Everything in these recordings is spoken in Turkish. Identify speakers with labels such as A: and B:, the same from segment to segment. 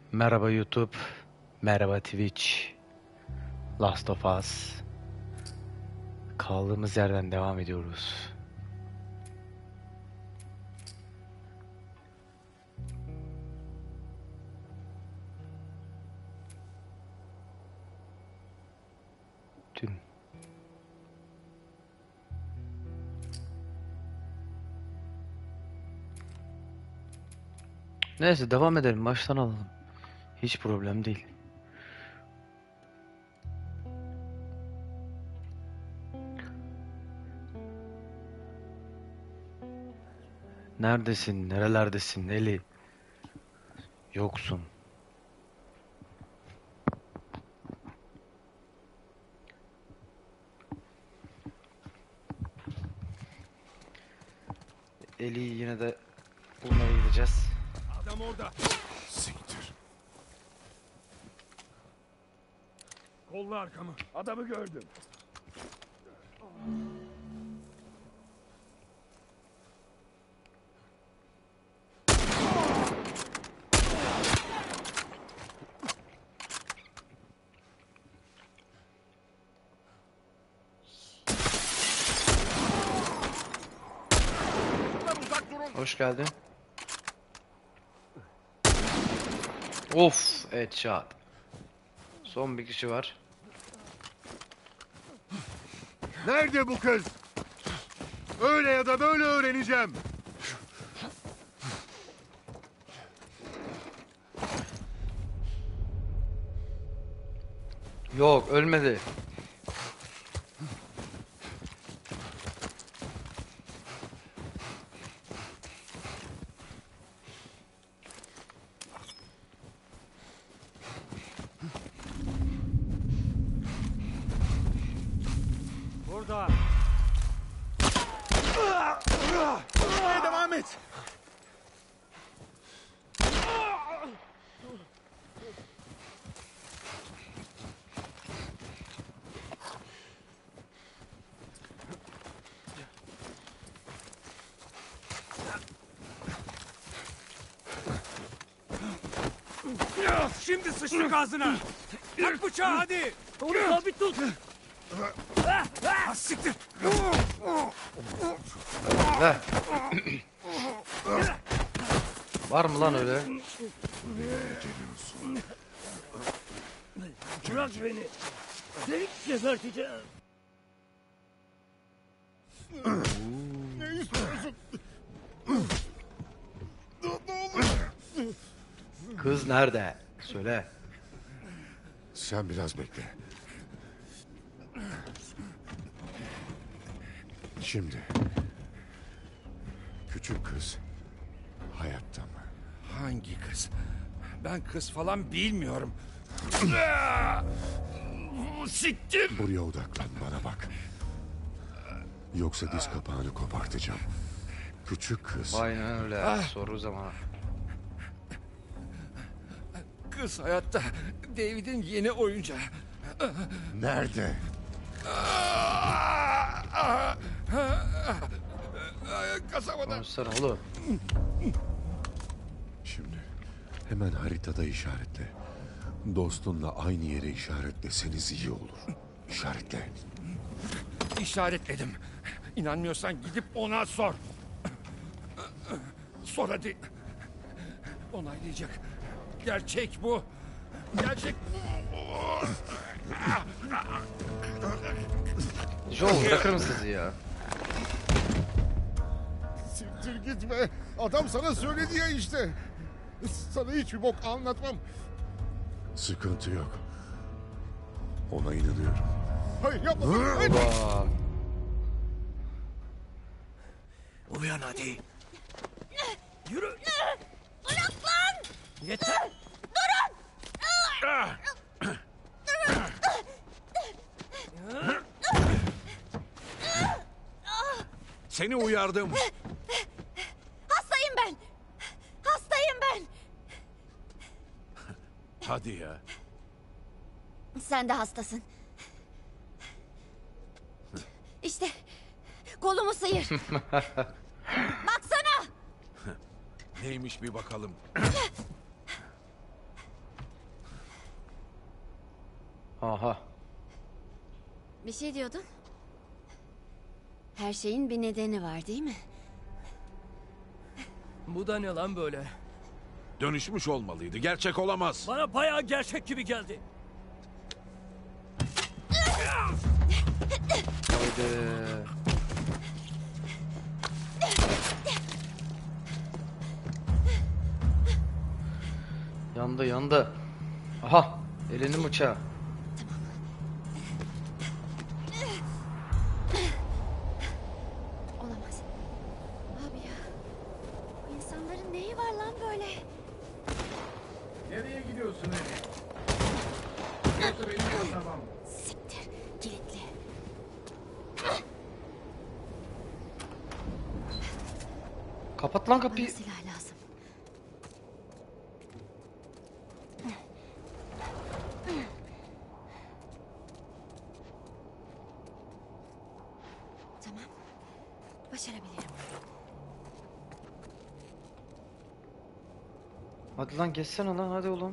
A: Merhaba YouTube, merhaba Twitch, Last of Us. Kaldığımız yerden devam ediyoruz. Dün. Neyse devam edelim, baştan alalım. Hiç problem değil. Neredesin, nerelerdesin Eli? Yoksun. Eli'yi yine de bulmaya gideceğiz.
B: Adam orada. Siktir. Kolla arkamı. Adamı gördüm.
A: Hoş geldin. Of, headshot. Son bir kişi var.
B: Nerede bu kız? Öyle ya da böyle öğreneceğim.
A: Yok, ölmedi.
B: Burada. Devam et. Şimdi sıçtık ağzına. Tak bıçağı hadi. Onu sabit tut. Siktir.
A: Ver. Var mı lan öyle?
C: Bırak beni. Seni geberteceğim.
B: Ne istiyorsun?
A: Kız nerede? Söyle.
B: Sen biraz bekle. Şimdi. Küçük kız. Hayatta mı?
C: Hangi kız? Ben kız falan bilmiyorum. Siktir.
B: Buraya odaklan, bana bak. Yoksa diz kapağını kopartacağım. Küçük kız.
A: Aynen öyle. Soru zamanı.
C: Kız hayatta. David'in yeni oyuncağı.
B: Nerede?
C: Kasabada.
A: Konuşsana oğlum.
B: Şimdi hemen haritada işaretle. Dostunla aynı yere işaretleseniz iyi olur. İşaretle.
C: İşaretledim. İnanmıyorsan gidip ona sor. Sor hadi. Onaylayacak. Gerçek bu. Gerçek.
A: Joel bırakır mısın sizi ya?
B: Siktir gitme. Adam sana söyledi ya işte. Sana hiçbir bok anlatmam. Sıkıntı yok. Ona inanıyorum. Hayır yapma. Hayır.
A: Oba.
C: Uyan hadi. Yürü. Bırak lan. Yeter. Durun.
B: Seni uyardım.
D: Hastayım ben. Hastayım ben.
B: Hadi ya.
D: Sen de hastasın. İşte kolumu sıyır. Baksana.
B: Neymiş bir bakalım.
A: Aha.
D: Bir şey diyordun. Her şeyin bir nedeni var değil mi?
E: Bu da ne lan böyle?
C: Dönüşmüş olmalıydı. Gerçek olamaz.
E: Bana bayağı gerçek gibi geldi.
A: Haydi. Yandı yandı. Aha. Elini bıçağı.
D: Olamaz. Abi ya. Bu İnsanların neyi var lan böyle?
C: Nereye gidiyorsun Eddie? Burası benim kasabam.
D: Siktir. Kilitli.
A: Kapat lan
D: Bana
A: kapıyı.
D: silah lazım. Tamam. Başarabilirim.
A: Hadi lan geçsene lan hadi oğlum.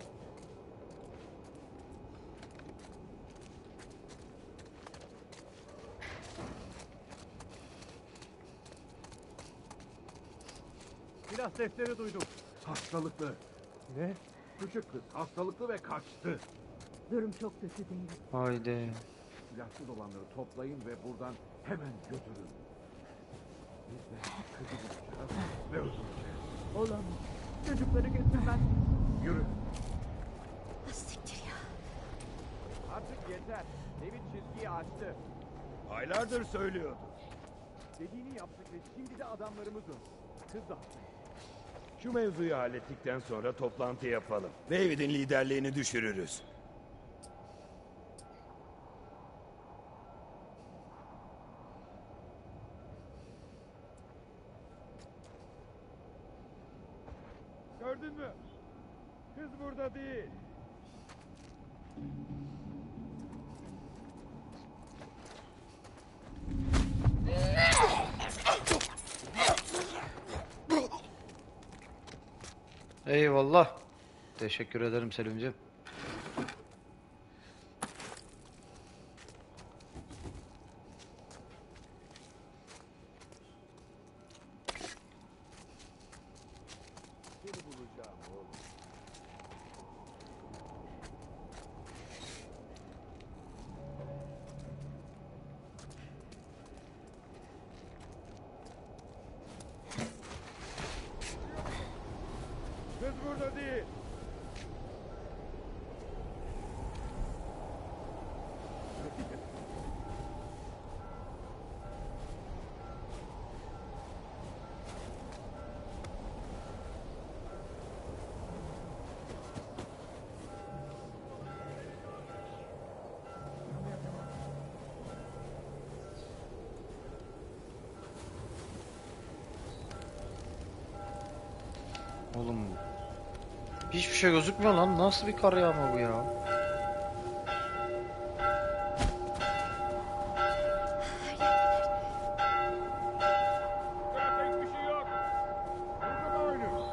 F: Silah sesleri duydum.
C: Hastalıklı.
F: Ne?
C: Küçük kız hastalıklı ve kaçtı.
F: Durum çok kötü değil.
A: Haydi.
C: Silahsız olanları toplayın ve buradan hemen götürün. Biz de kızı bulacağız ve öldüreceğiz.
F: Olamaz. Çocukları götürmez.
C: Yürü.
D: Ah, siktir ya.
F: Artık yeter. David çizgiyi açtı. Aylardır söylüyordu. Dediğini yaptık ve şimdi de adamlarımız öldü. Kız da haklı.
G: Şu mevzuyu hallettikten sonra toplantı yapalım. David'in liderliğini düşürürüz.
F: Gördün mü? Kız burada değil.
A: Eyvallah. Teşekkür ederim Selimciğim.
F: Seni bulacağım oğlum. Kız burada değil.
A: Oğlum. Hiçbir şey gözükmüyor lan. Nasıl bir kar yağma bu ya?
F: Tarafta hiçbir şey yok. Burada mı oynuyoruz?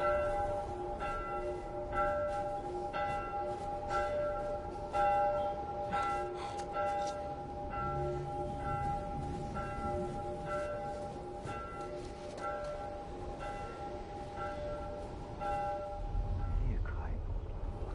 F: Niye kayboldu?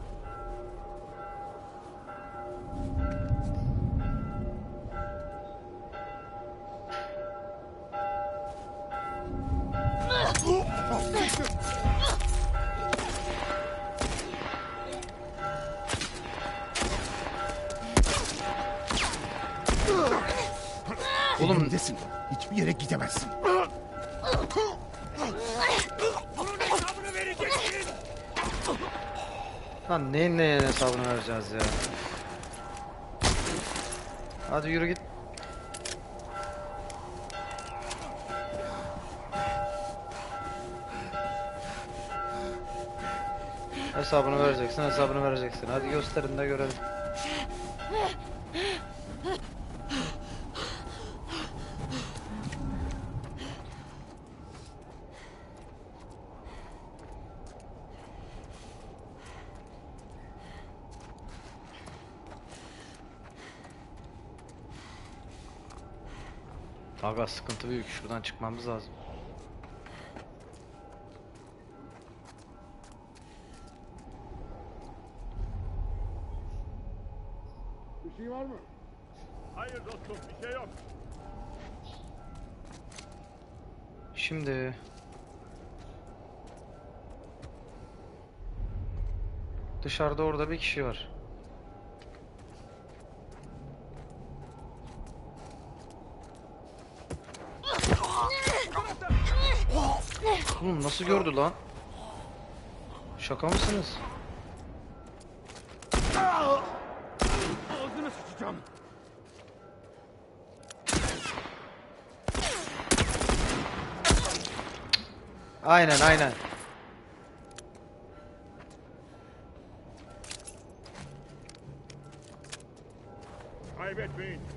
A: Oğlum
B: Elimdesin. Hiçbir yere gidemezsin.
A: lan neyin hesabını vereceğiz ya? Hadi yürü git. Hesabını vereceksin, hesabını vereceksin. Hadi gösterin de görelim. Aga sıkıntı büyük. Şuradan çıkmamız lazım.
B: Bir şey var mı?
F: Hayır dostum, bir şey yok.
A: Şimdi dışarıda orada bir kişi var. Oğlum nasıl gördü lan? Şaka mısınız?
F: Ağzını sıçacağım.
A: Aynen aynen.
F: Kaybetmeyin.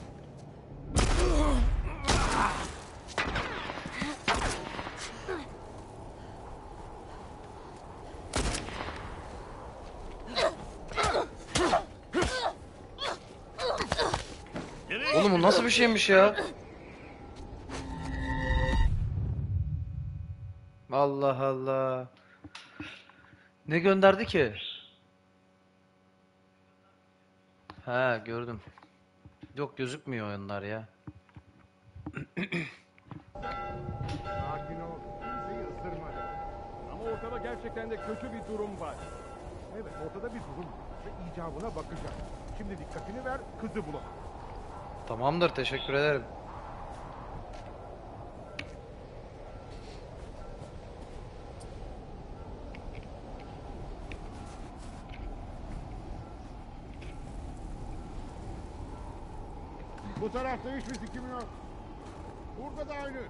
A: Oğlum bu nasıl bir şeymiş ya? Allah Allah. Ne gönderdi ki? Ha gördüm. Yok gözükmüyor oyunlar ya.
C: Sakin ol. Kimseyi ısırmadı.
F: Ama ortada gerçekten de kötü bir durum var.
C: Evet, ortada bir durum var ve icabına bakacağım. Şimdi dikkatini ver, kızı bulalım.
A: Tamamdır, teşekkür ederim.
B: Bu tarafta hiçbir sikim yok. Burada da aynı.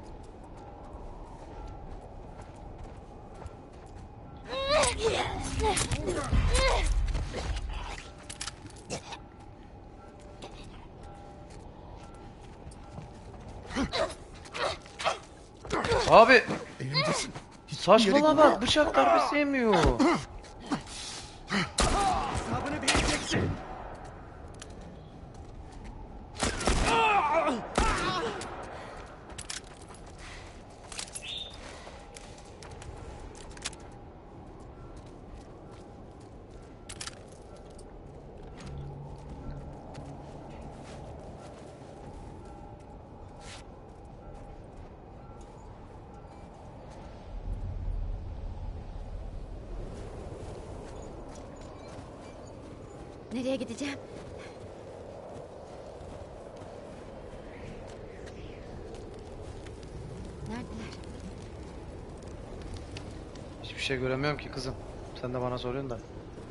A: Abi
B: Elimdesin.
A: saçmalama bak, bıçak darbesi yemiyor.
F: Hesabını vereceksin.
D: Nereye gideceğim? Neredeler?
A: Hiçbir şey göremiyorum ki kızım. Sen de bana soruyorsun da.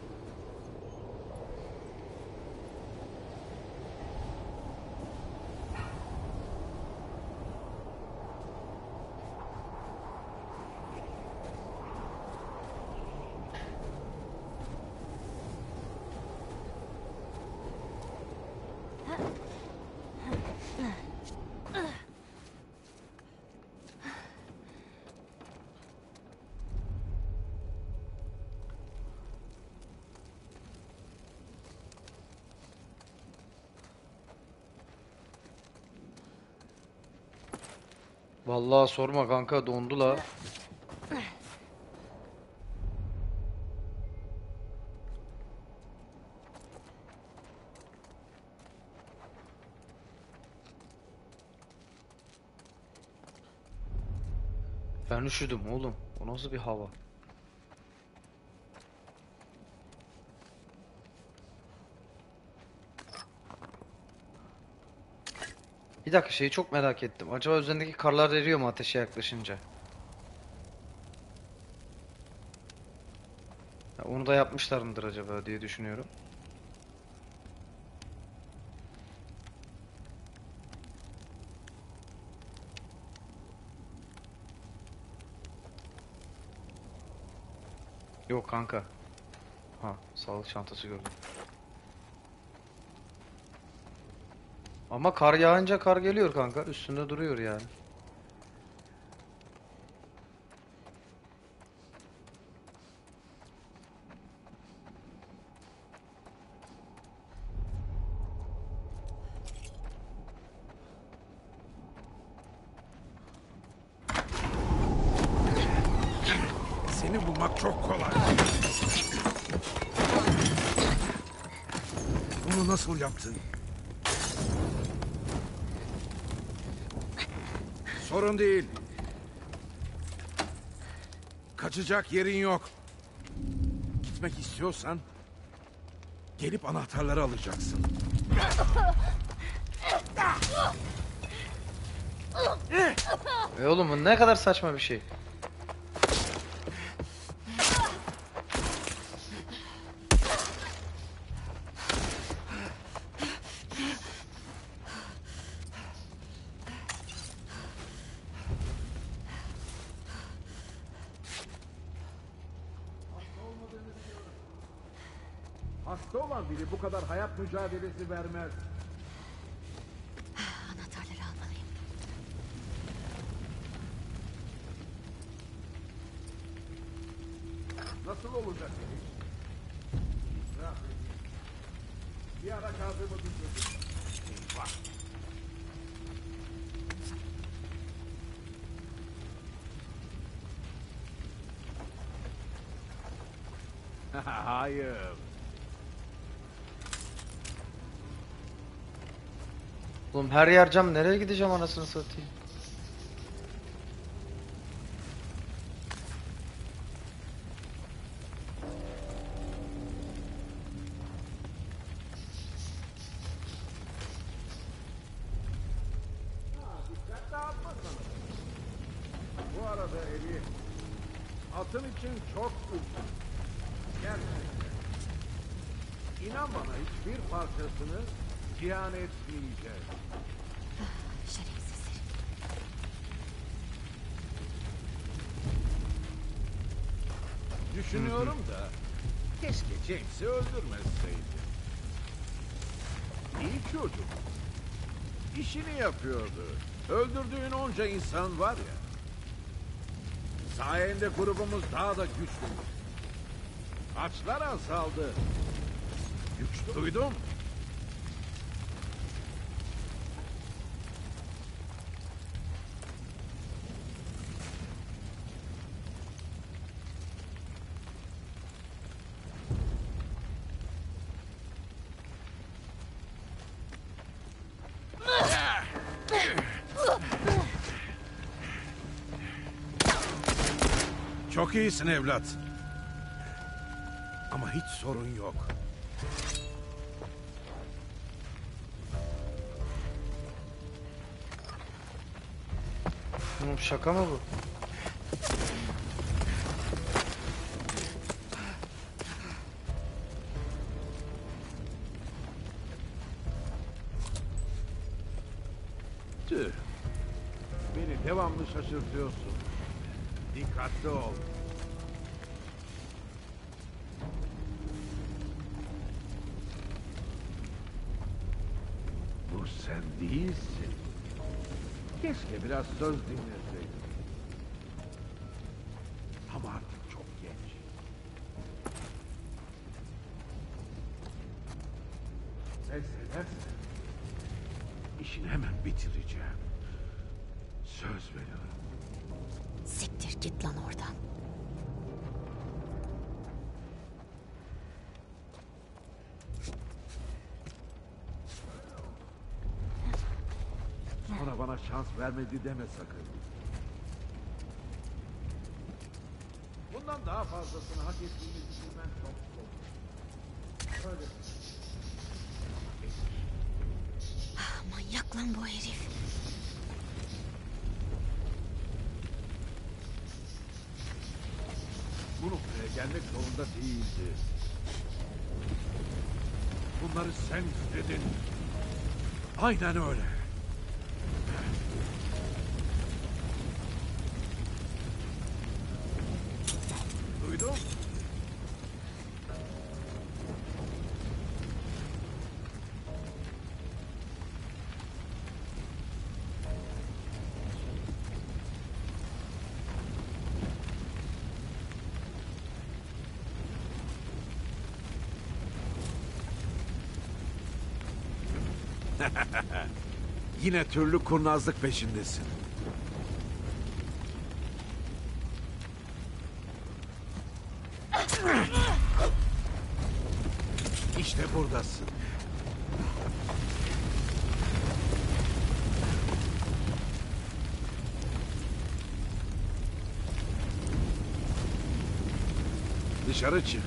A: Vallahi sorma kanka, dondu la. Ben üşüdüm oğlum. O nasıl bir hava? Bir dakika, şeyi çok merak ettim. Acaba üzerindeki karlar eriyor mu ateşe yaklaşınca? Ya onu da yapmışlar mıdır acaba diye düşünüyorum. Yok kanka. Ha, sağlık çantası gördüm. Ama kar yağınca kar geliyor kanka. Üstünde duruyor yani.
C: vurmak çok kolay. Bunu nasıl yaptın? Sorun değil. Kaçacak yerin yok. Gitmek istiyorsan gelip anahtarları alacaksın.
A: Oğlum bu ne kadar saçma bir şey.
C: Hasta olan biri bu kadar hayat mücadelesi vermez.
D: Anahtarları almalıyım.
C: Nasıl olacak iş? İtiraf edeyim. Bir ara kaldığımı düşündüm. Bak. Hayır.
A: Oğlum her yer cam, nereye gideceğim anasını satayım.
C: Dikkat dağıtmasana. Bu arada Eli, atın için çok uzun. Gerçekten. İnan bana hiçbir parçasını ziyan etmeyeceğiz.
D: Şerefsiz.
C: Düşünüyorum da keşke James'i öldürmeseydi. İyi çocuk. İşini yapıyordu. Öldürdüğün onca insan var ya. Sayende grubumuz daha da güçlü. Açlar azaldı. Güç duydum. Çok iyisin evlat. Ama hiç sorun yok.
A: Oğlum şaka mı bu?
C: Tüh. Beni devamlı şaşırtıyorsun. Dikkatli ol. Bu sen değilsin. Keşke biraz söz dinleseydin. Ama artık çok geç. Ses edersen işini hemen bitireceğim. Söz veriyorum.
D: Siktir git lan oradan.
C: Sonra bana şans vermedi deme sakın. Bundan daha fazlasını hak ettiğini düşünmen çok zor. Öyle.
D: Manyak lan bu herif.
C: Bu noktaya gelmek zorunda değildi. Bunları sen istedin. Aynen öyle. Duydum. Yine türlü kurnazlık peşindesin. İşte buradasın. Dışarı çık.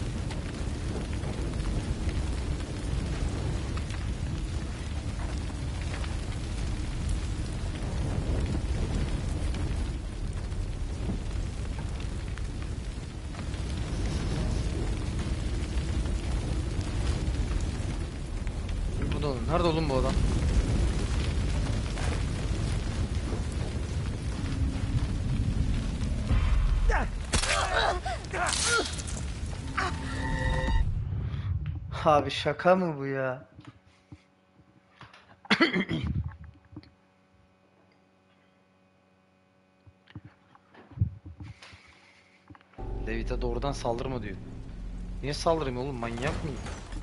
A: Bu da nerede oğlum bu adam? Abi şaka mı bu ya? David'e doğrudan saldırma diyor. Niye saldırayım oğlum, manyak mıyım?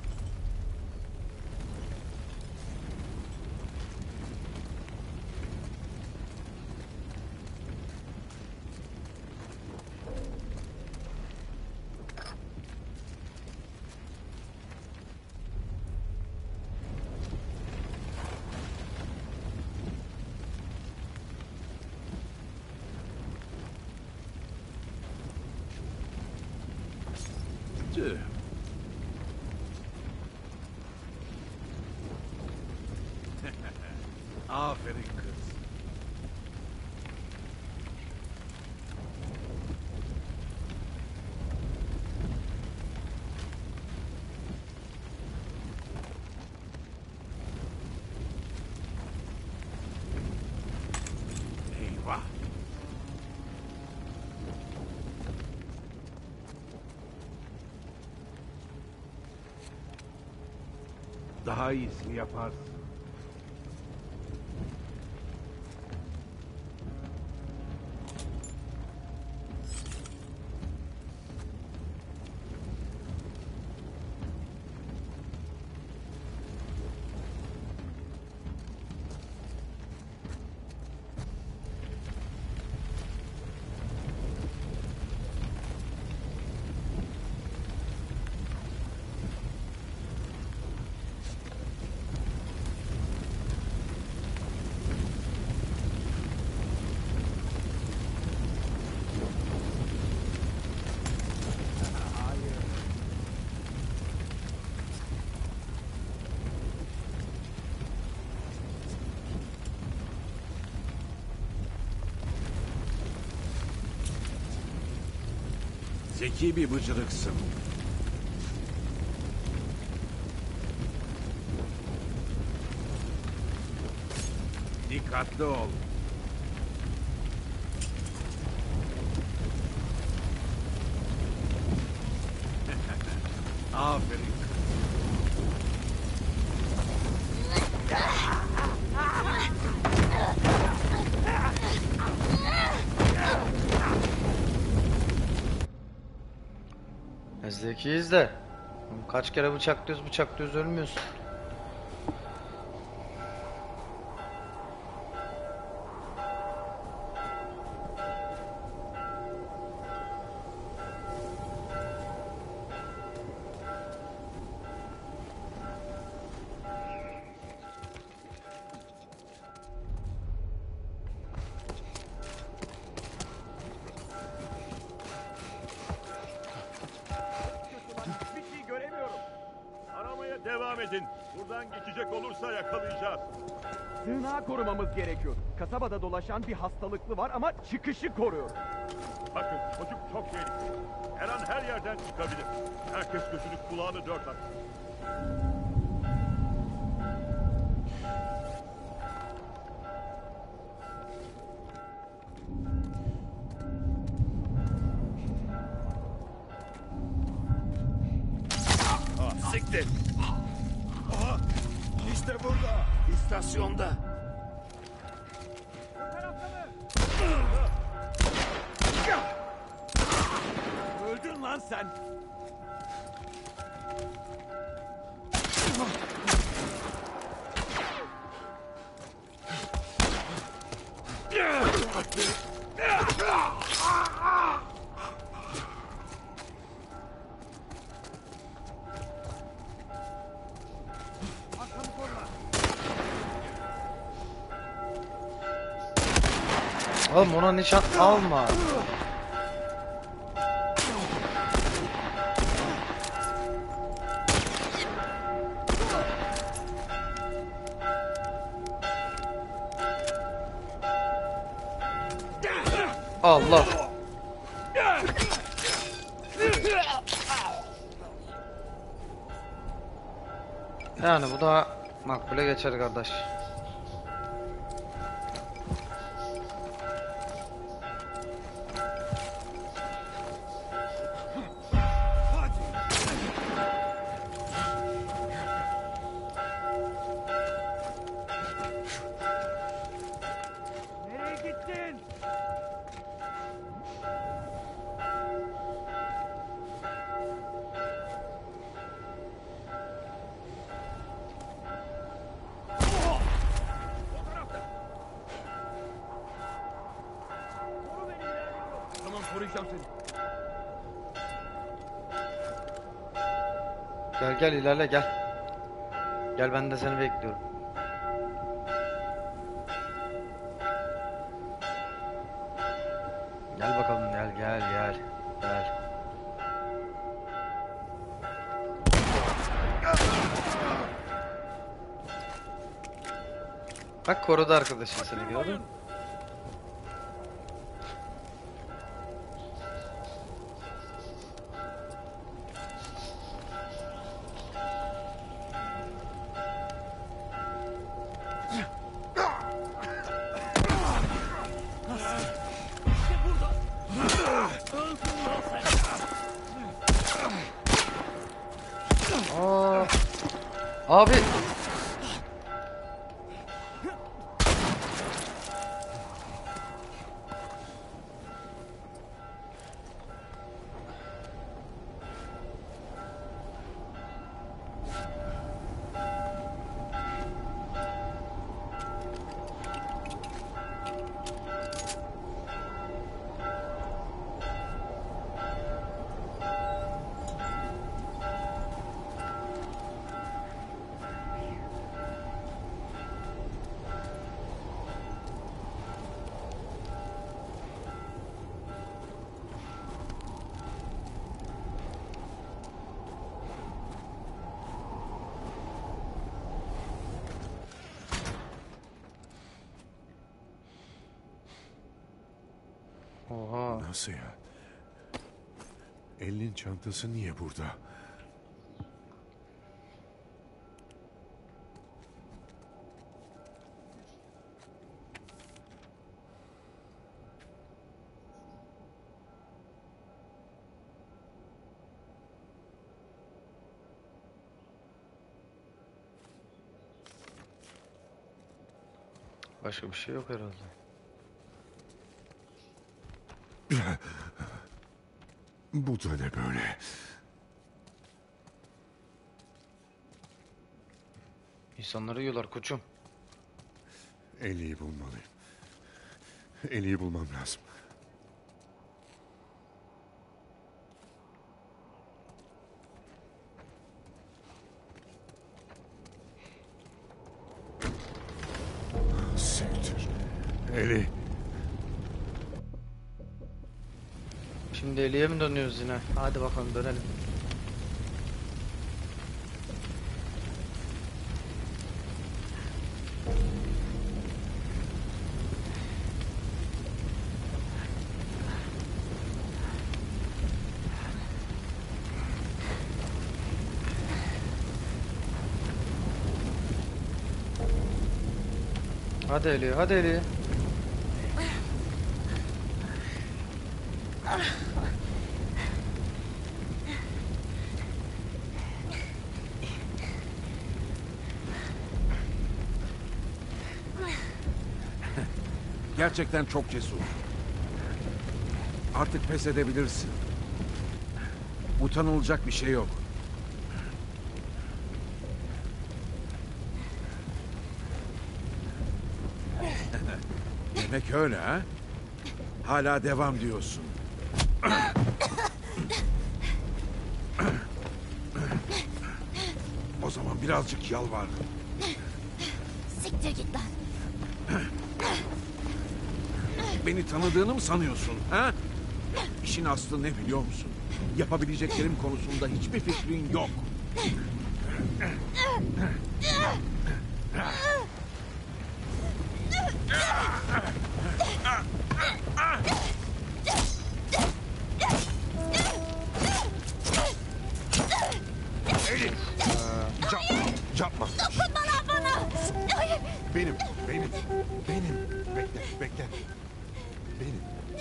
C: Tüh. Aferin kız. Eyvah. Daha iyisini yaparsın. Zeki bir bıcırıksın. Dikkatli ol. Aferin.
A: Zekiyiz de. Kaç kere bıçaklıyoruz ölmüyorsun.
F: Hiçbir şey göremiyorum.
H: Aramaya devam edin. Buradan geçecek olursa yakalayacağız.
F: Sığınağı korumamız gerekiyor. Kasabada dolaşan bir hastalıklı var ama çıkışı koruyor.
H: Bakın çocuk çok tehlikeli. Her an her yerden çıkabilir. Herkes gözünü kulağını dört aç.
G: Siktir. Aha, işte burada. İstasyonda.
F: Bu tarafta mı? Öldün lan sen.
A: Oğlum ona nişan alma. Allah. Yani bu da makbule geçer kardeş.
F: Nereye gittin?
E: Tamam, koruyacağım seni.
A: Gel gel ilerle gel. Gel ben de seni bekliyorum. Gel bakalım gel gel gel. Gel. Bak korudu arkadaşın seni gördün mü? Aa, abi. Oha.
B: Nasıl ya? Elin çantası niye burada?
A: Başka bir şey yok herhalde.
B: Bu da ne böyle?
A: İnsanları yiyorlar koçum.
B: Ellie'yi bulmalıyım. Ellie'yi bulmam lazım. Siktir. Ellie.
A: Şimdi Eli'ye mi dönüyoruz yine? Hadi bakalım dönelim. Hadi Eli, hadi Eli.
C: Gerçekten çok cesur. Artık pes edebilirsin. Utanılacak bir şey yok. Demek öyle ha? Hala devam diyorsun. O zaman birazcık yalvar.
D: Siktir git lan.
C: Beni tanıdığını mı sanıyorsun? Ha? İşin aslı ne biliyor musun? Yapabileceklerim konusunda hiçbir fikrin yok. Elif! Yapma.
D: Dokunma lan bana. Hayır.
B: Benim. Bekle. Benim.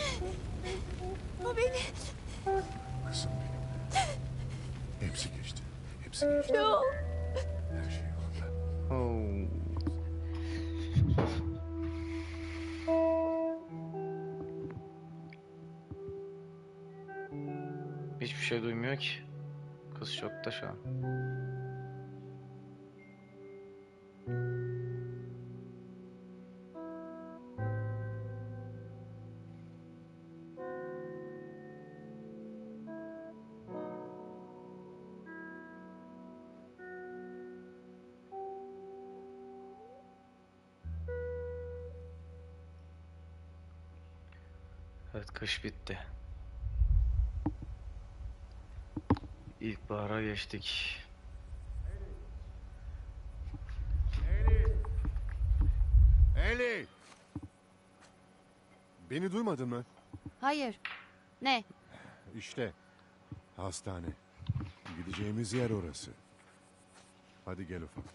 D: O beni.
B: Kızım benim. Hepsi geçti.
D: Yok.
B: Her şey yolunda.
A: Oo. Hiçbir şey duymuyor ki. Kız şokta şu an. Evet, kış bitti. İlkbahara geçtik.
B: Eli! Beni duymadın mı?
D: Hayır. Ne?
B: İşte hastane. Gideceğimiz yer orası. Hadi gel ufaklık.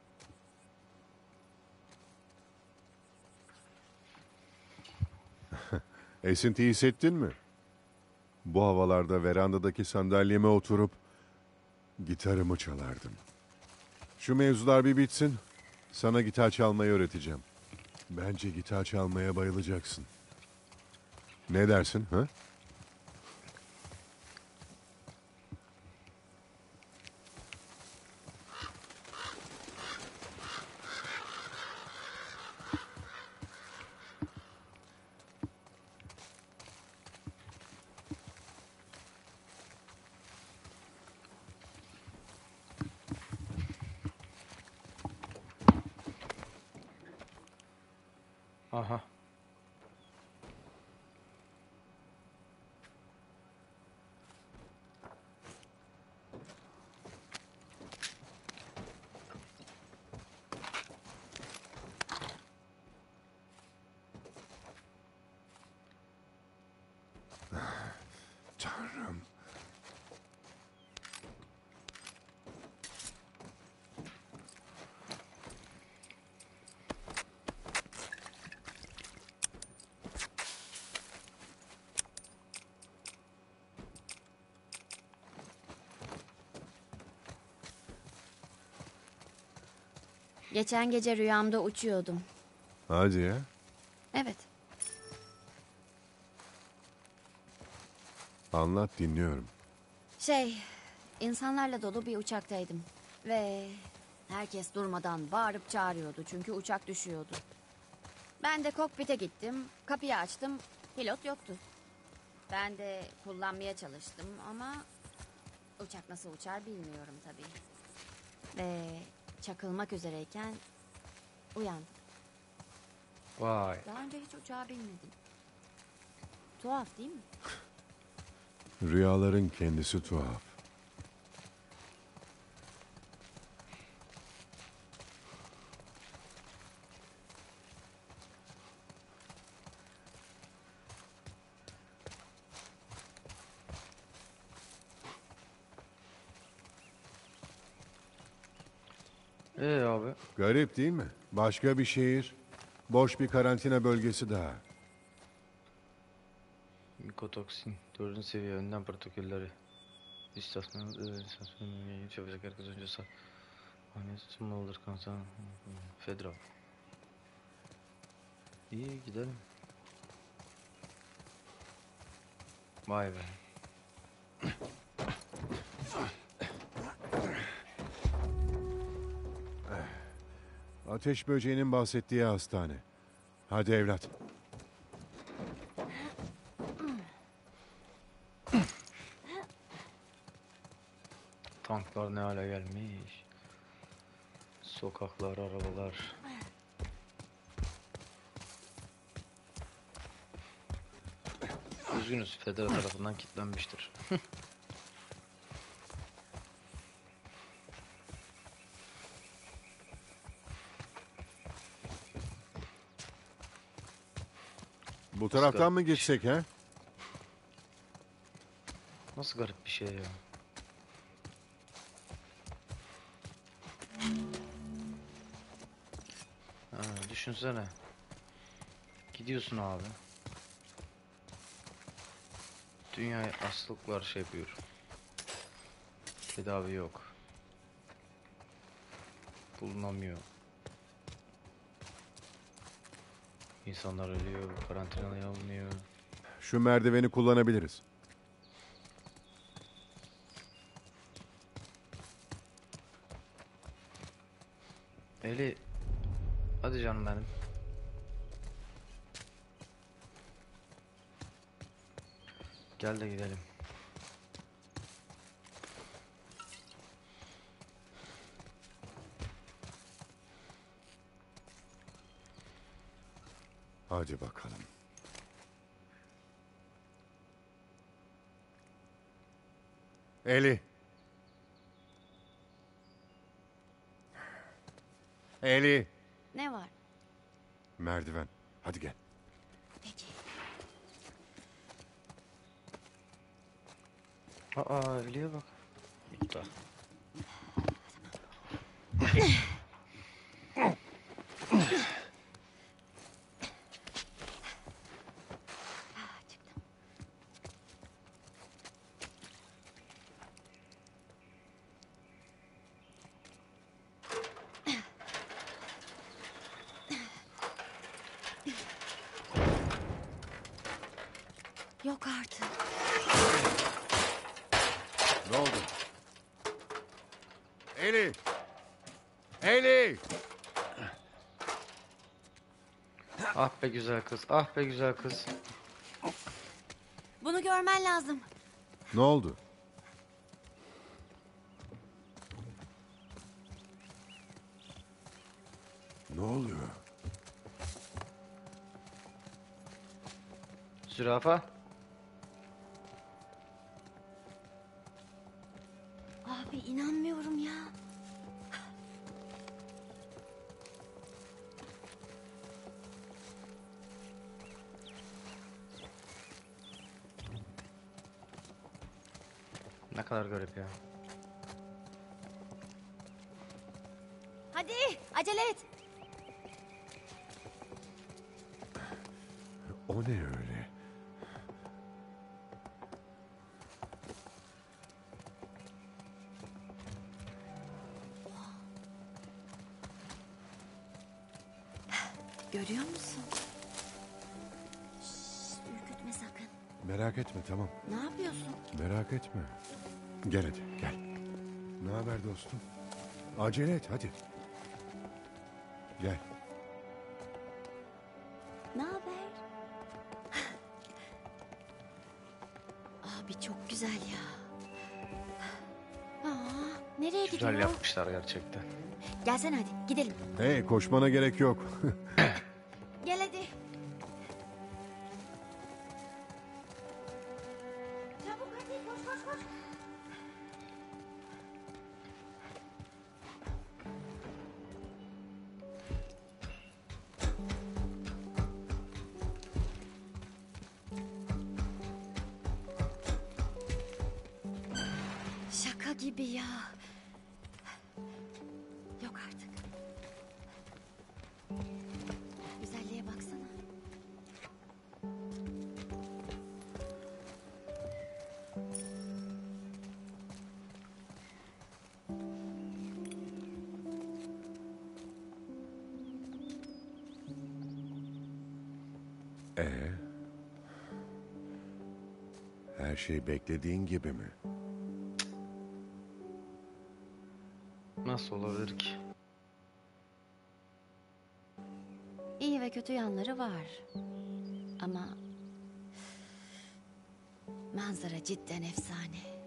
B: Esinti hissettin mi? Bu havalarda verandadaki sandalyeme oturup gitarımı çalardım. Şu mevzular bir bitsin. Sana gitar çalmayı öğreteceğim. Bence gitar çalmaya bayılacaksın. Ne dersin, ha?
A: Aha.
B: Tanrım.
D: Geçen gece rüyamda uçuyordum.
B: Hadi ya.
D: Evet.
B: Anlat, dinliyorum.
D: İnsanlarla dolu bir uçaktaydım. Ve herkes durmadan bağırıp çağırıyordu çünkü uçak düşüyordu. Ben de kokpite gittim, kapıyı açtım, pilot yoktu. Ben de kullanmaya çalıştım ama uçak nasıl uçar bilmiyorum tabii. Ve çakılmak üzereyken uyandım.
A: Vay.
D: Daha önce hiç uçağa binmedim. Tuhaf değil mi?
B: Rüyaların kendisi tuhaf.
A: Abi.
B: Garip değil mi? Başka bir şehir, boş bir karantina bölgesi daha.
A: Mikotoksin. 4. seviye önlem protokolleri. İstasyonun yeni yapacak herkes önce sağ. Hani Smolder kanser. Federal. İyi gidelim. Vay be.
B: Ateş böceğinin bahsettiği hastane. Hadi evlat.
A: Tanklar ne hale gelmiş. Sokaklar, arabalar. Üzgünüz. Federa tarafından kilitlenmiştir.
B: Bu taraftan mı geçsek ha?
A: Nasıl garip bir şey ya. Ha, düşünsene. Gidiyorsun abi. Dünyaya hastalıklar şey yapıyor. Tedavi yok. Bulunamıyor. İnsanlar ölüyor, karantinaya alınıyor.
B: Şu merdiveni kullanabiliriz.
A: Eli, hadi canım benim. Gel de gidelim.
B: Hadi bakalım. Eli. Eli.
D: Ne var?
B: Merdiven. Hadi gel.
D: Peki.
A: Aa, Eli'ye bak. Burada.
D: Çıktım. Yok artık.
B: Ne oldu? Eli. Eli.
A: Ah be güzel kız, ah be güzel kız.
D: Bunu görmen lazım.
B: Ne oldu? Ne oluyor?
A: Zürafa.
D: Abi inanmıyorum ya.
A: Ne kadar garip ya.
D: Hadi acele et.
B: O ne öyle?
D: Görüyor musun? Şşş, ürkütme sakın.
B: Merak etme, tamam.
D: Ne yapıyorsun?
B: Merak etme. Gel hadi, gel. Ne haber dostum? Acele et, hadi. Gel.
D: Ne haber? Abi çok güzel ya. Aa, nereye
A: Güzel
D: gidiyor?
A: yapmışlar gerçekten.
D: Gelsene hadi gidelim.
B: Hey, koşmana gerek yok.
D: Gel hadi. Çabuk hadi koş koş koş. Şaka gibi ya. Yok artık. Güzelliğe baksana.
B: Her şey beklediğin gibi mi?
A: Nasıl olabilir ki?
D: İyi ve kötü yanları var. Ama manzara cidden efsane.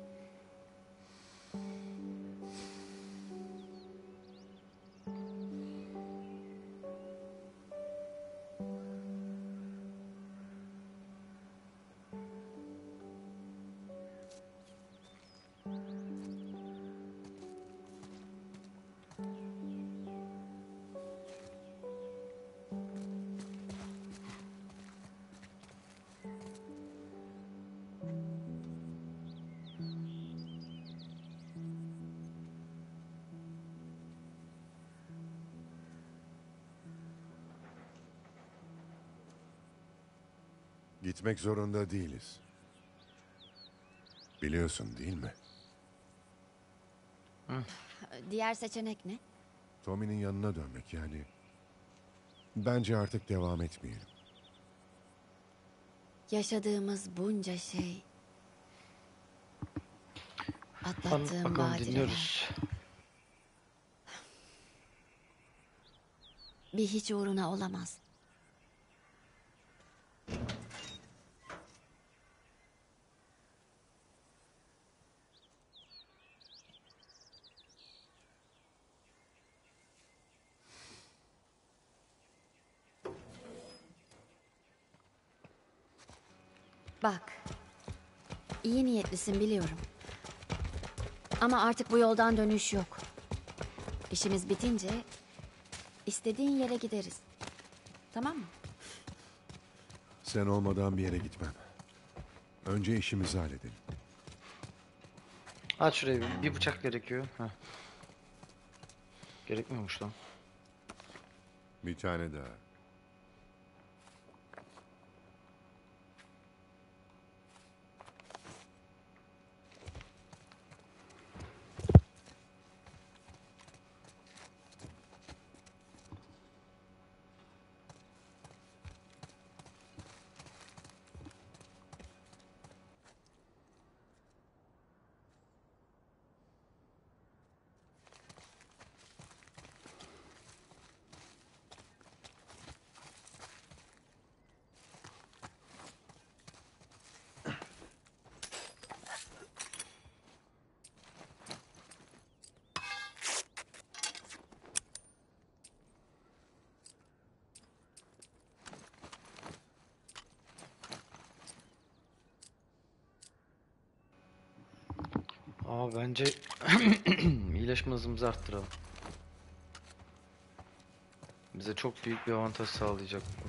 B: Gitmek zorunda değiliz. Biliyorsun değil mi?
D: Diğer seçenek ne?
B: Tommy'nin yanına dönmek yani. Bence artık devam etmeyelim.
D: Yaşadığımız bunca şey. Atlattığım
A: Bakalım,
D: badireler.
A: dinliyoruz.
D: Bir hiç uğruna olamaz. Bak. İyi niyetlisin biliyorum. Ama artık bu yoldan dönüş yok. İşimiz bitince istediğin yere gideriz. Tamam mı?
B: Sen olmadan bir yere gitmem. Önce işimizi halledelim.
A: Aç şurayı, bir bıçak gerekiyor. Heh. Gerekmiyormuş lan.
B: Bir tane daha.
A: Bence iyileşme hızımızı arttıralım. Bize çok büyük bir avantaj sağlayacak bu.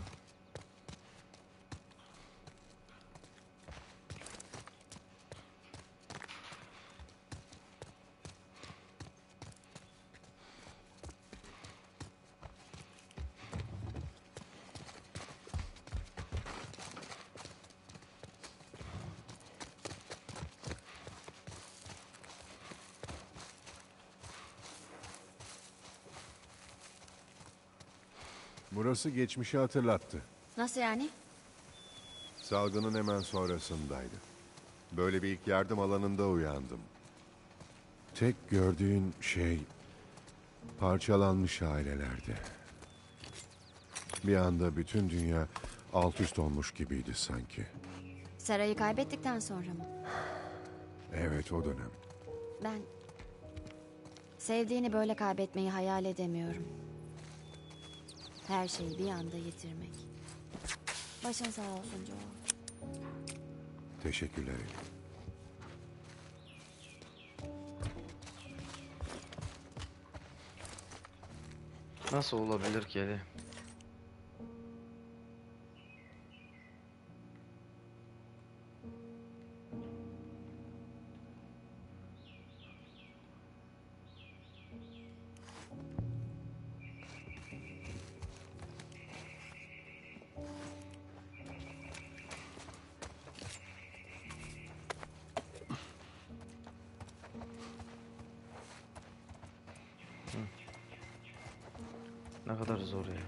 B: Burası geçmişi hatırlattı.
D: Nasıl yani?
B: Salgının hemen sonrasındaydı. Böyle bir ilk yardım alanında uyandım. Tek gördüğün şey parçalanmış ailelerdi. Bir anda bütün dünya alt üst olmuş gibiydi sanki.
D: Sarayı kaybettikten sonra mı?
B: Evet, o dönem.
D: Ben sevdiğini böyle kaybetmeyi hayal edemiyorum. Her şeyi bir anda yitirmek. Başın sağ olsun Joel.
B: Teşekkürler Elif.
A: Nasıl olabilir ki Ali? Ne kadar zor ya.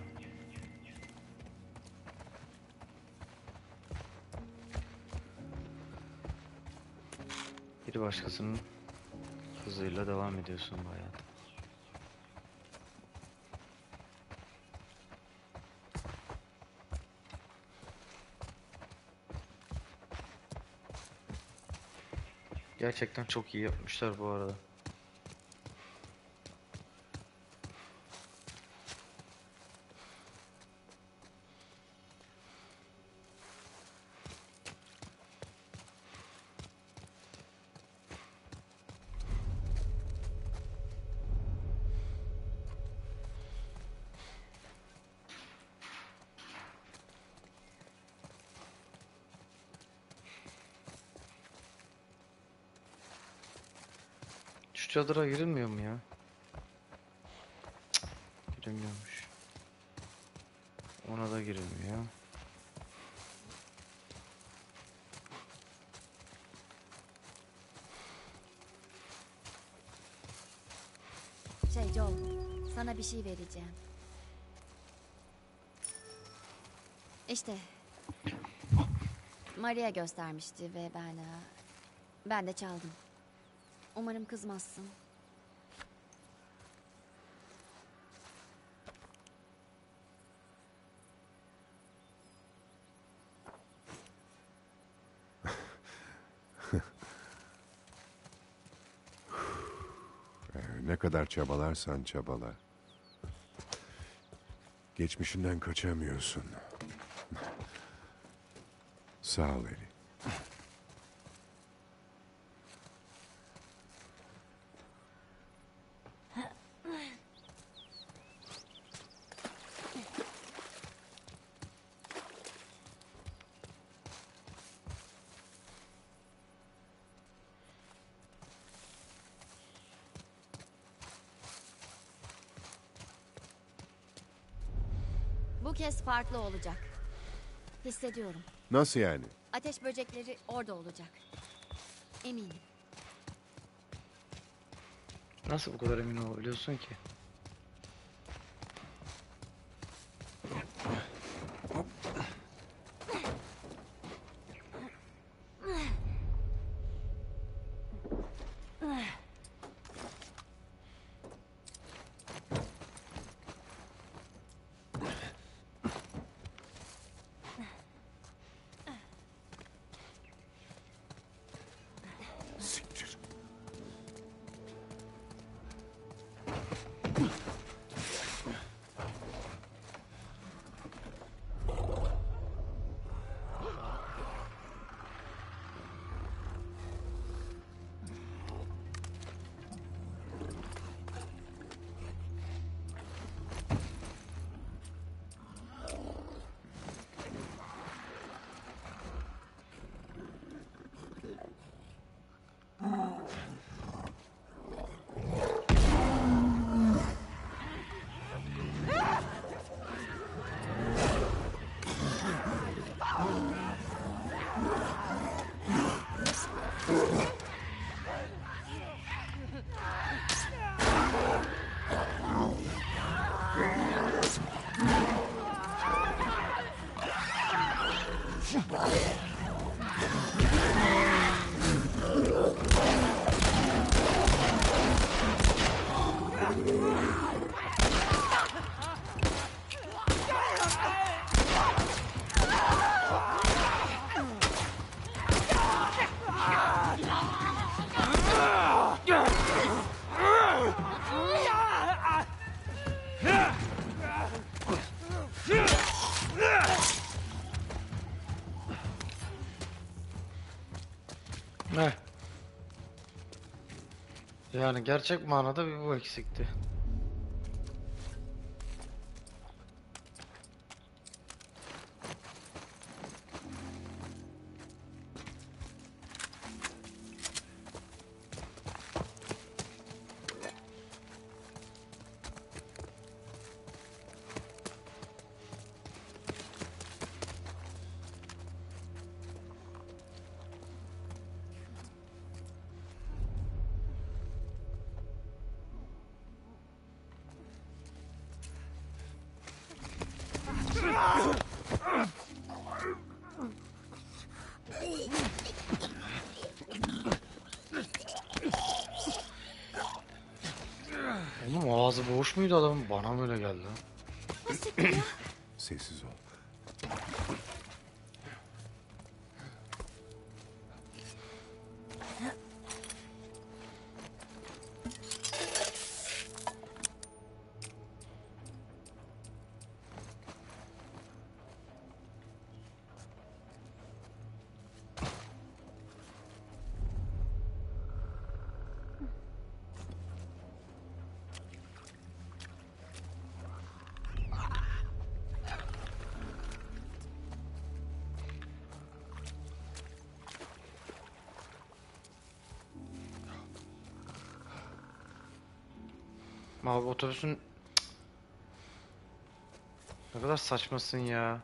A: Bir başkasının hızıyla devam ediyorsun bu hayata. Gerçekten çok iyi yapmışlar bu arada. Şu çadıra girilmiyor mu ya? Cık, girilmiyormuş. Ona da girilmiyor.
D: Joel, sana bir şey vereceğim. İşte. Maria göstermişti ve ben de çaldım. Umarım kızmazsın.
B: Ne kadar çabalarsan çabala. Geçmişinden kaçamıyorsun. Sağ ol Eli.
D: Bu kez farklı olacak. Hissediyorum.
B: Nasıl yani?
D: Ateş böcekleri orada olacak. Eminim.
A: Nasıl bu kadar emin olabiliyorsun ki?
B: Siktir.
A: Ne? Yani gerçek manada bir bu eksikti. Oğlum ağzı boş muydu adamın? Bana mı öyle geldi?
B: Sessiz ol.
A: Abi otobüsün... Cık. Ne kadar saçmasın ya.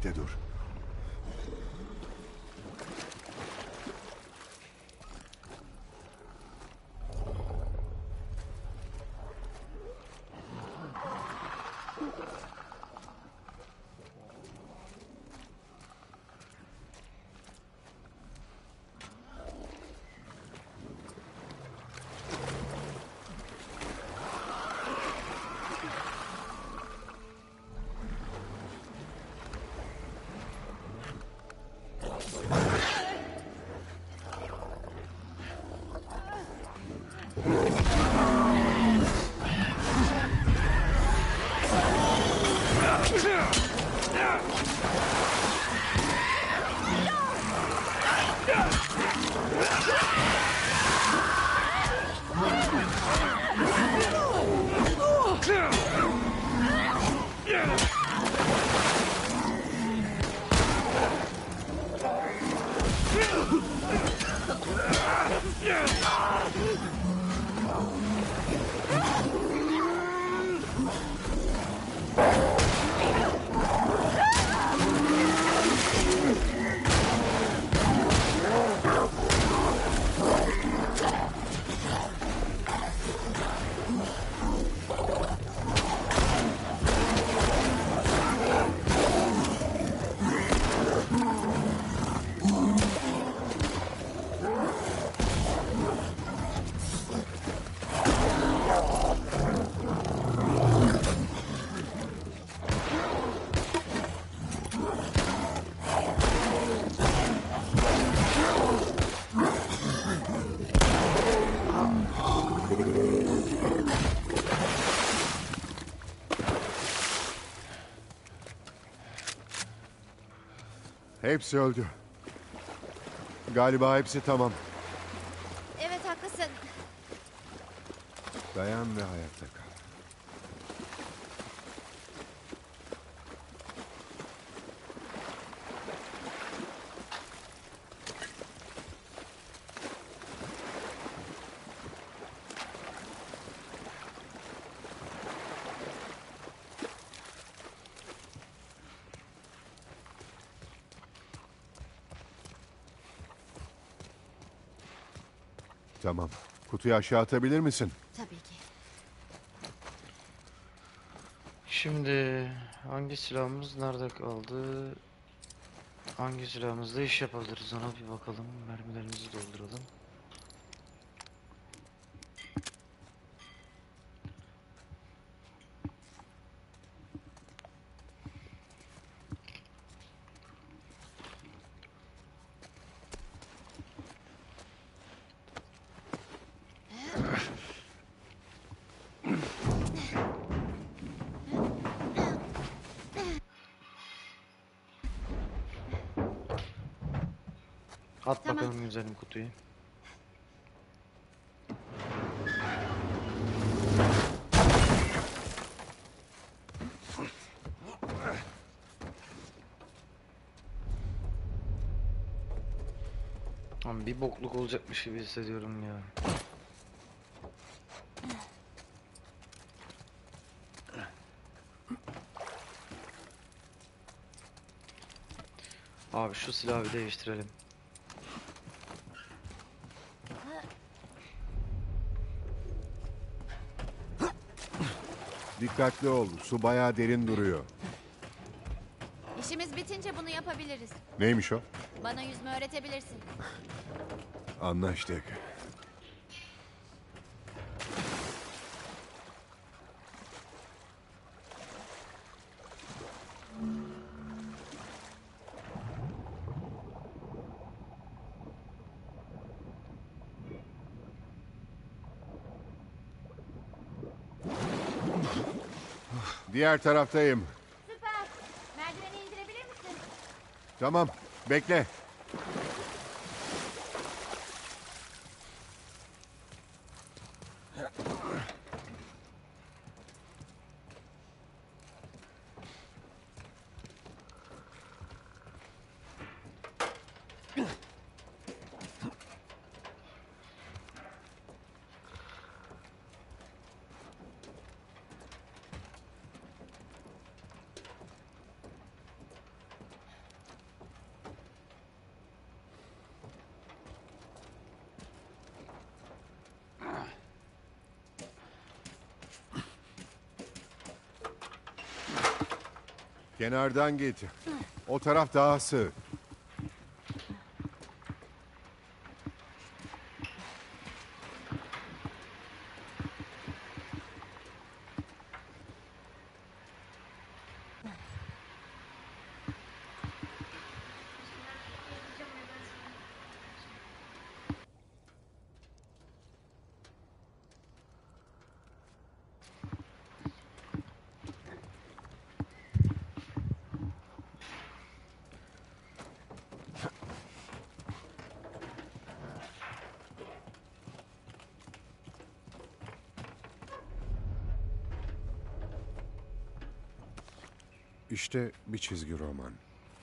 B: Bekle dur. Hepsi öldü. Galiba hepsi tamam.
D: Evet haklısın.
B: Dayan ve hayatta kal. Tamam. Kutuyu aşağı atabilir misin?
D: Tabii ki.
A: Şimdi hangi silahımız nerede kaldı? Hangi silahımızla iş yapabiliriz ona bir bakalım. Mermilerimizi dolduralım. At
D: Tamam.
A: bakalım güzelim kutuyu. Ama bir bokluk olacakmış gibi hissediyorum ya. Abi şu silahı bir değiştirelim.
B: Dikkatli ol. Su bayağı derin duruyor.
D: İşimiz bitince bunu yapabiliriz.
B: Neymiş o?
D: Bana yüzme öğretebilirsin.
B: Anlaştık. Diğer taraftayım.
D: Süper. Merdiveni indirebilir misin?
B: Tamam. Bekle. Kenardan git. O taraf daha sığ. İşte bir çizgi roman.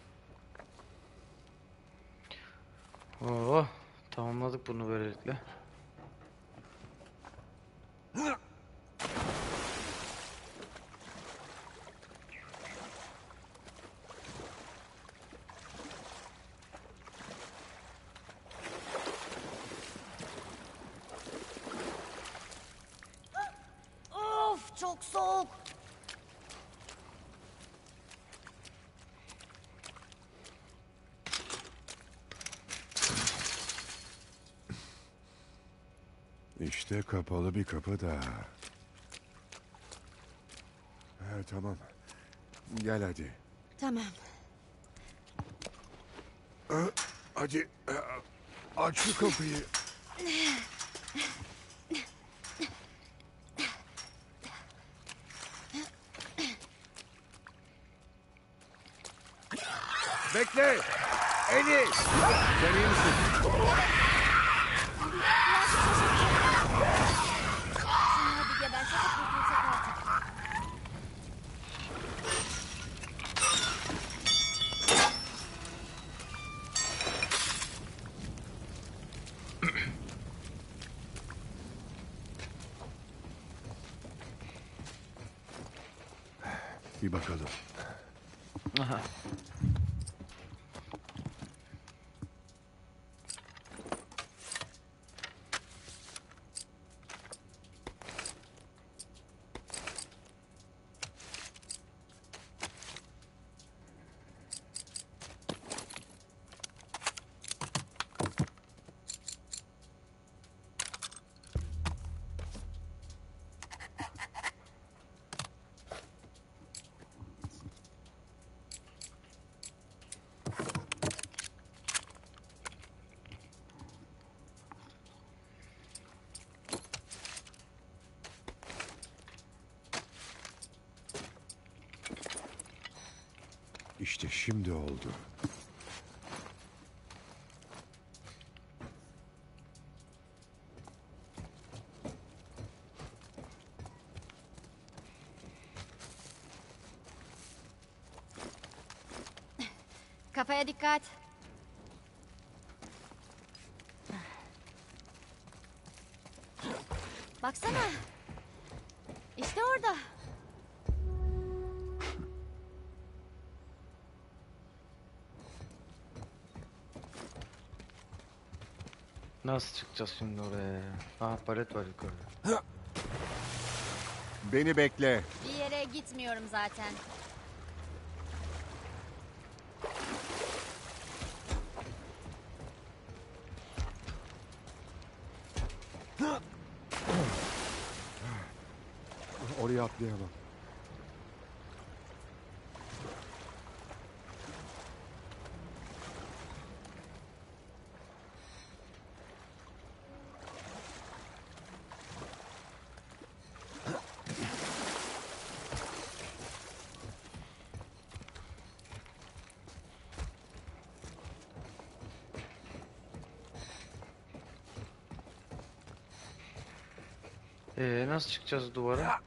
A: Oo, tamamladık bunu böylelikle.
D: Of, çok soğuk.
B: İşte kapalı bir kapı daha. Tamam. Gel hadi.
D: Tamam.
B: Hadi aç şu kapıyı.
C: Bekle! Eni!
B: Sen iyi misin?
D: Hadi geberse de kurtulsak artık.
B: Bir bakalım.
A: Aha.
B: İşte şimdi oldu.
D: Kafaya dikkat. Baksana. İşte orada.
A: Nasıl çıkacağız şimdi oraya? Aha, palet var yukarıda.
B: Beni bekle.
D: Bir yere gitmiyorum zaten.
B: Oraya atlayamam.
A: Nasıl çıkacağız duvara?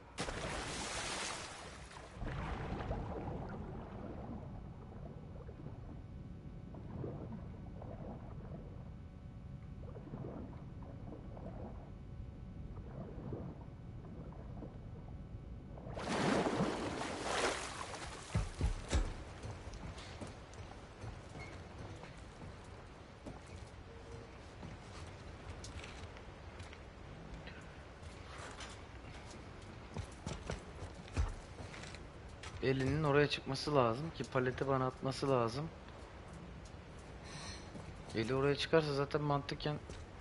A: elinin oraya çıkması lazım ki paleti bana atması lazım. Eli oraya çıkarsa zaten mantıken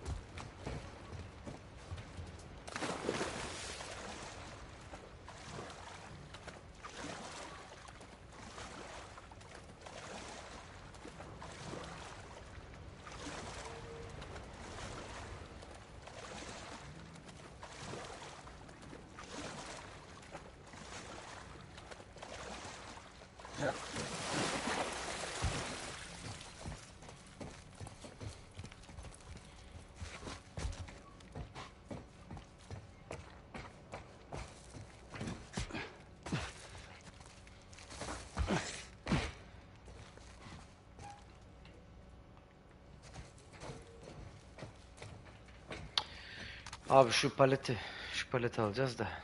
A: abi şu paleti alacağız da.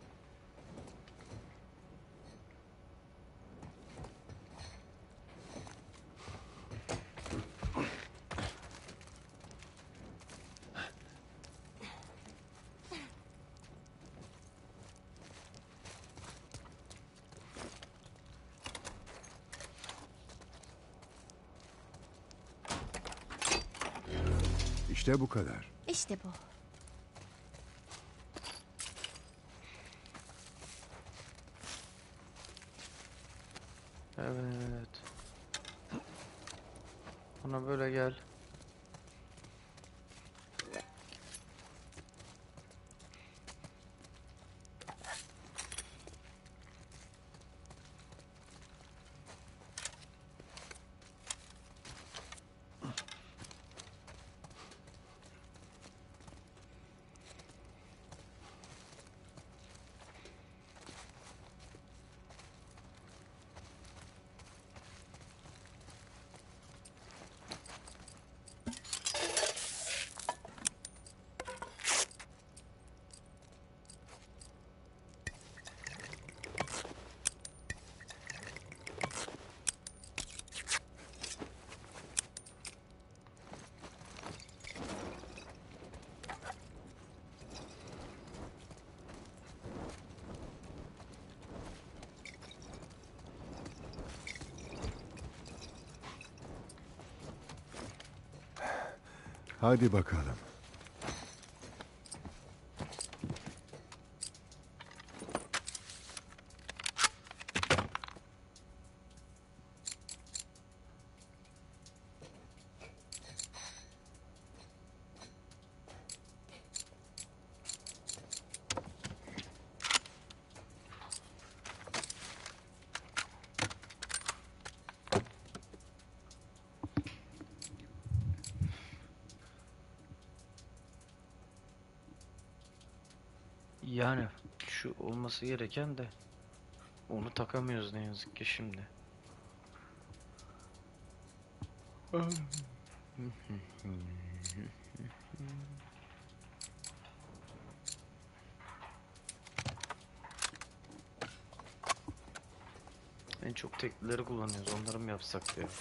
B: İşte bu kadar.
D: İşte bu.
A: Evet. Bana böyle gel.
B: Hadi bakalım.
A: Yani şu olması gereken de onu takamıyoruz ne yazık ki şimdi. En çok teklileri kullanıyoruz. Onları mı yapsak diyor.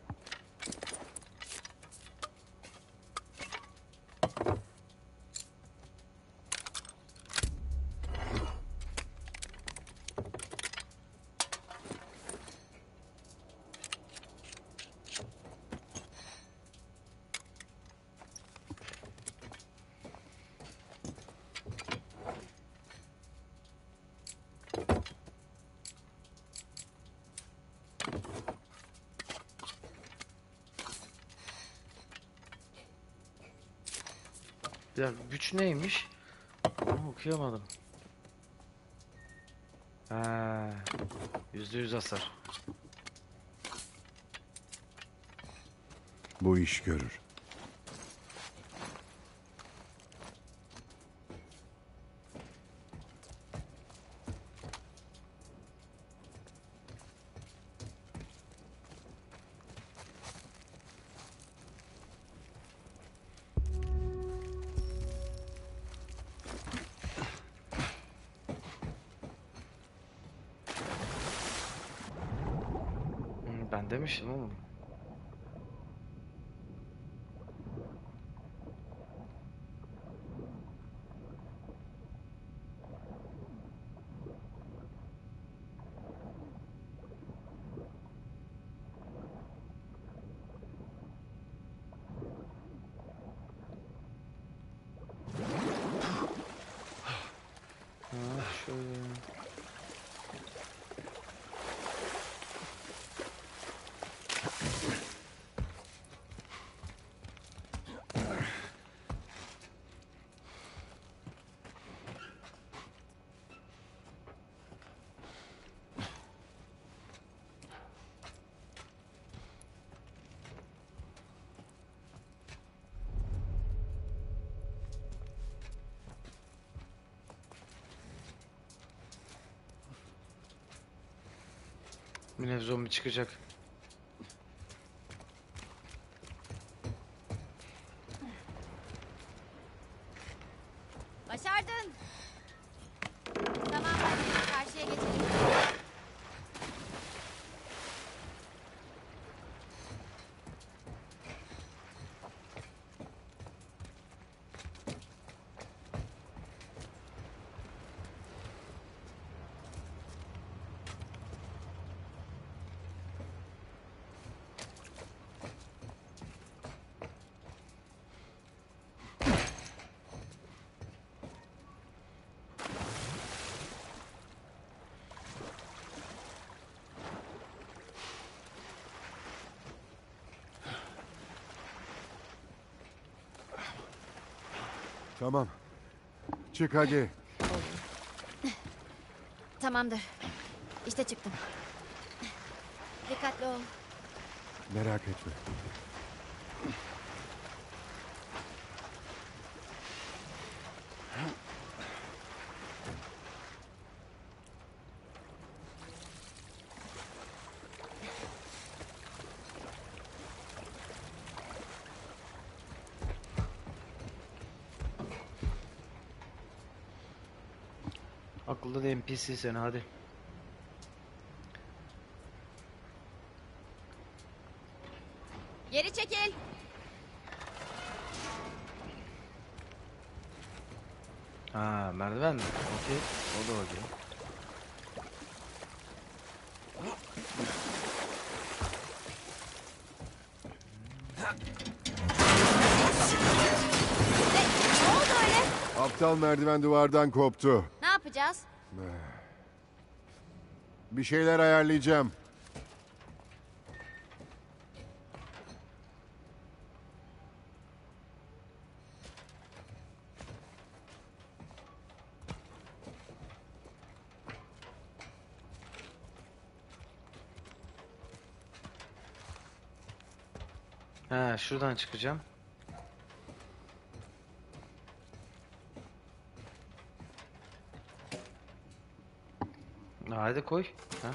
A: Ya güç neymiş? Onu okuyamadım. Ha, %100 hasar.
B: Bu iş görür.
A: Ben demiştim oğlum. Yine zombi çıkacak.
D: Başardın. Tamam hadi karşıya geçelim.
B: Tamam. Çık hadi.
D: Tamamdır. İşte çıktım. Dikkatli ol.
B: Merak etme.
A: Akıllı da NPC seni hadi.
D: Geri çekil.
A: Ha, merdiven mi? Okey. O da okey.
D: Ne oldu öyle?
B: Aptal merdiven duvardan koptu.
D: Ne yapacağız?
B: Bir şeyler ayarlayacağım.
A: Ha, şuradan çıkacağım. Hadi koy. Ha.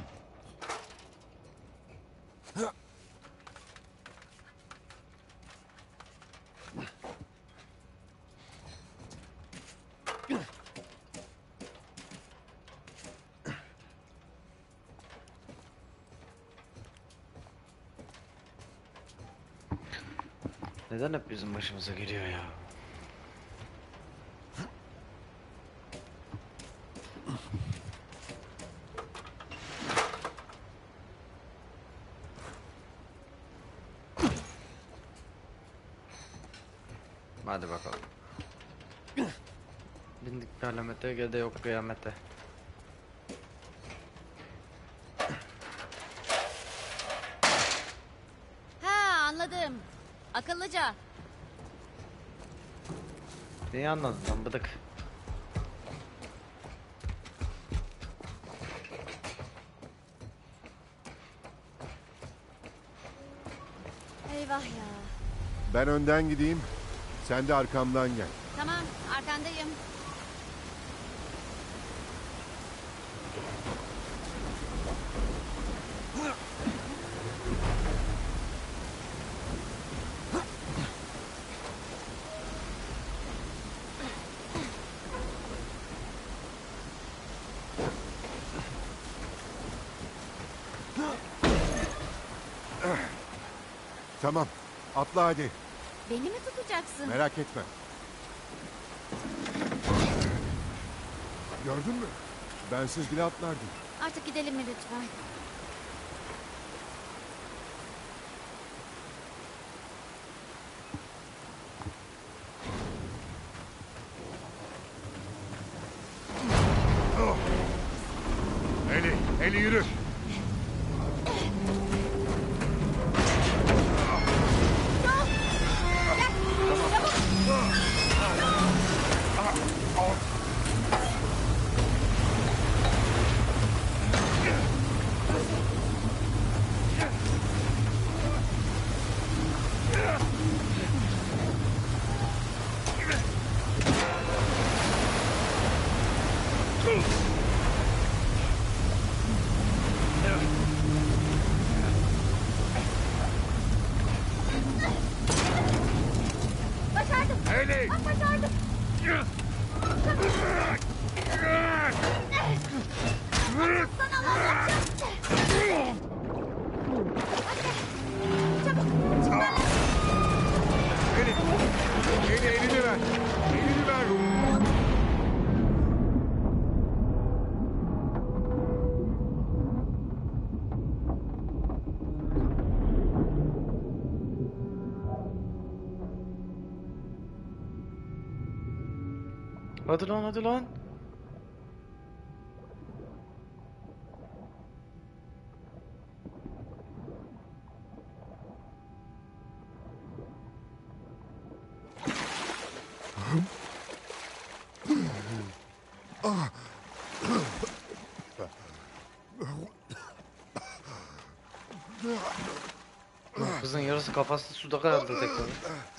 A: Neden hep bizim başımıza geliyor ya? Hadi bakalım. Bindik alamete, gede yok kıyamete.
D: Ha, anladım. Akıllıca.
A: Neyi anladın lan bıdık?
D: Eyvah ya.
B: Ben önden gideyim. Sen de arkamdan gel.
D: Tamam, arkandayım.
B: Tamam. Atla hadi.
D: Beni mi tutacaksın?
B: Merak etme. Gördün mü? Bensiz bile atlardın.
D: Artık gidelim mi lütfen?
B: Eli yürü.
A: Hadi lan hadi lan. Kızın yarısı kafası suda kaldı tekrar.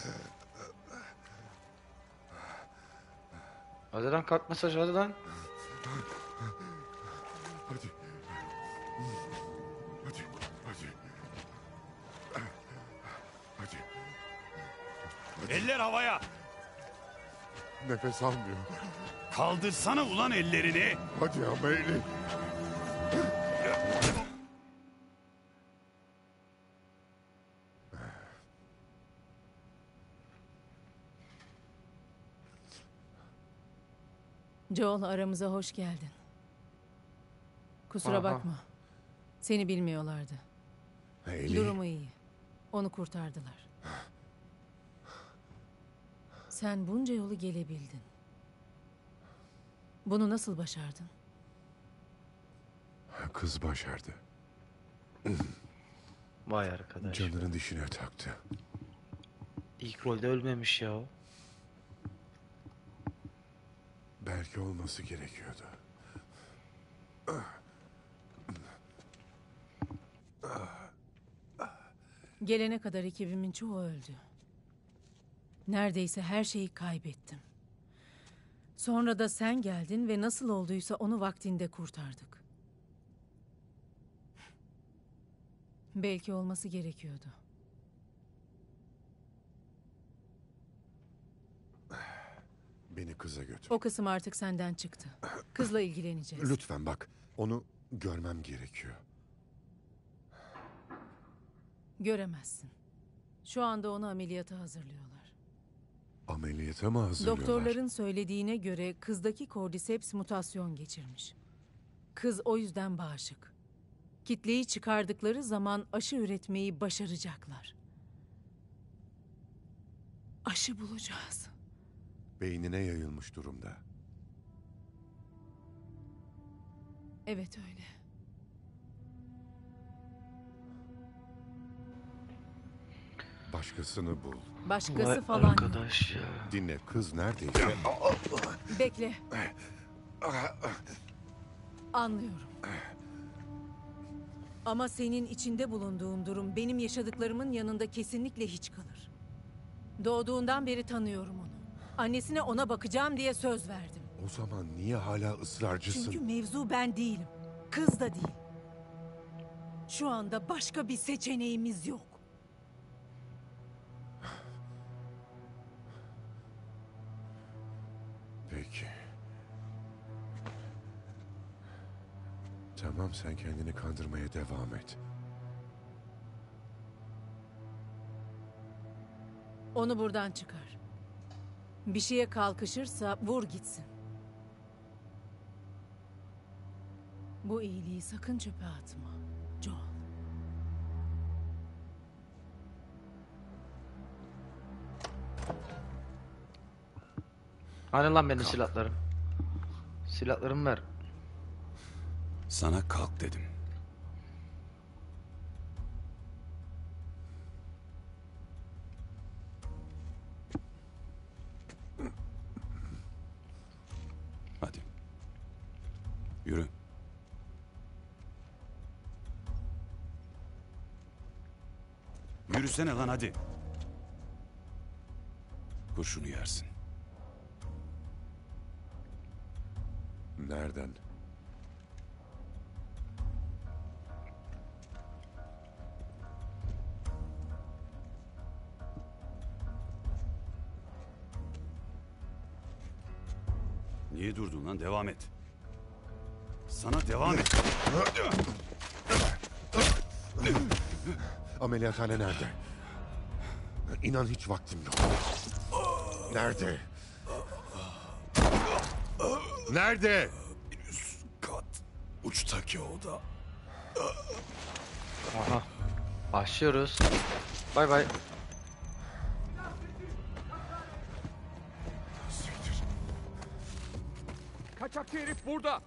A: Hadi lan kalk mesaj hadi lan.
B: Hadi. Hadi. Hadi. Hadi.
H: Eller havaya.
B: Nefes almıyor.
H: Kaldırsana ulan ellerini.
B: Hadi Amelie.
I: Joel, aramıza hoş geldin. Kusura
A: Aha.
I: bakma. Seni bilmiyorlardı.
B: Hayley.
I: Durumu iyi. Onu kurtardılar. Sen bunca yolu gelebildin. Bunu nasıl başardın?
B: Kız başardı.
A: Vay arkadaş.
B: Canının dişine taktı.
A: İlk rolde ölmemiş ya.
B: Belki olması gerekiyordu.
I: Gelene kadar ekibimin çoğu öldü. Neredeyse her şeyi kaybettim. Sonra da sen geldin ve nasıl olduysa onu vaktinde kurtardık. Belki olması gerekiyordu.
B: Beni kıza götür.
I: O kısım artık senden çıktı. Kızla ilgileneceğiz.
B: Lütfen bak. Onu görmem gerekiyor.
I: Göremezsin. Şu anda onu ameliyata hazırlıyorlar.
B: Ameliyata mı hazırlıyorlar?
I: Doktorların söylediğine göre kızdaki kordiseps mutasyon geçirmiş. Kız o yüzden bağışık. Kitleyi çıkardıkları zaman aşı üretmeyi başaracaklar. Aşı bulacağız.
B: Beynine yayılmış durumda.
I: Evet öyle.
B: Başkasını bul.
I: Başkası
A: Vay
I: falan yok.
A: arkadaş ya.
B: Dinle, kız neredeyse...
I: Bekle. Anlıyorum. Ama senin içinde bulunduğun durum benim yaşadıklarımın yanında kesinlikle hiç kalır. Doğduğundan beri tanıyorum onu. Annesine ona bakacağım diye söz verdim.
B: O zaman niye hala ısrarcısın?
I: Çünkü mevzu ben değilim. Kız da değil. Şu anda başka bir seçeneğimiz yok.
B: Peki. Tamam, sen kendini kandırmaya devam et.
I: Onu buradan çıkar. Bir şeye kalkışırsa vur gitsin. Bu iyiliği sakın çöpe atma, Joel.
A: Hani lan benim silahlarım. Silahlarımı ver.
H: Sana kalk dedim. Hadi. Yürü. Yürüsene lan hadi. Kurşunu yersin.
B: Nereden?
H: Niye durdun lan? Devam et. Sana devam et.
B: Ameliyathane nerede? İnan hiç vaktim yok. Nerede? Nerede?
H: Üst kat. Uçtaki oda.
A: Aha. Başlıyoruz. Bay bay.
B: Siktir.
F: Kaçakçı herif burada.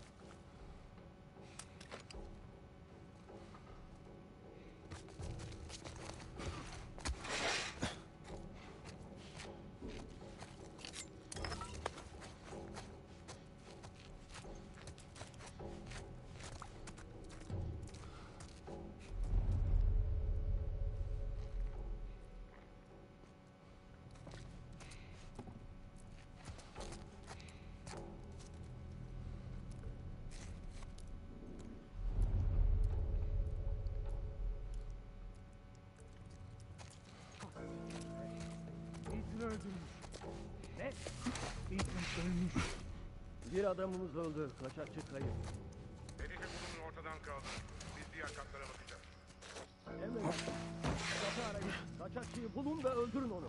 E: Bir adamımız öldü. Kaçakçı kayıp.
H: Denizi bulun ortadan kaldır. Biz diğer katlara bakacağız.
E: Evet. Kaçakçı arayın. Kaçakçıyı bulun ve öldürün onu.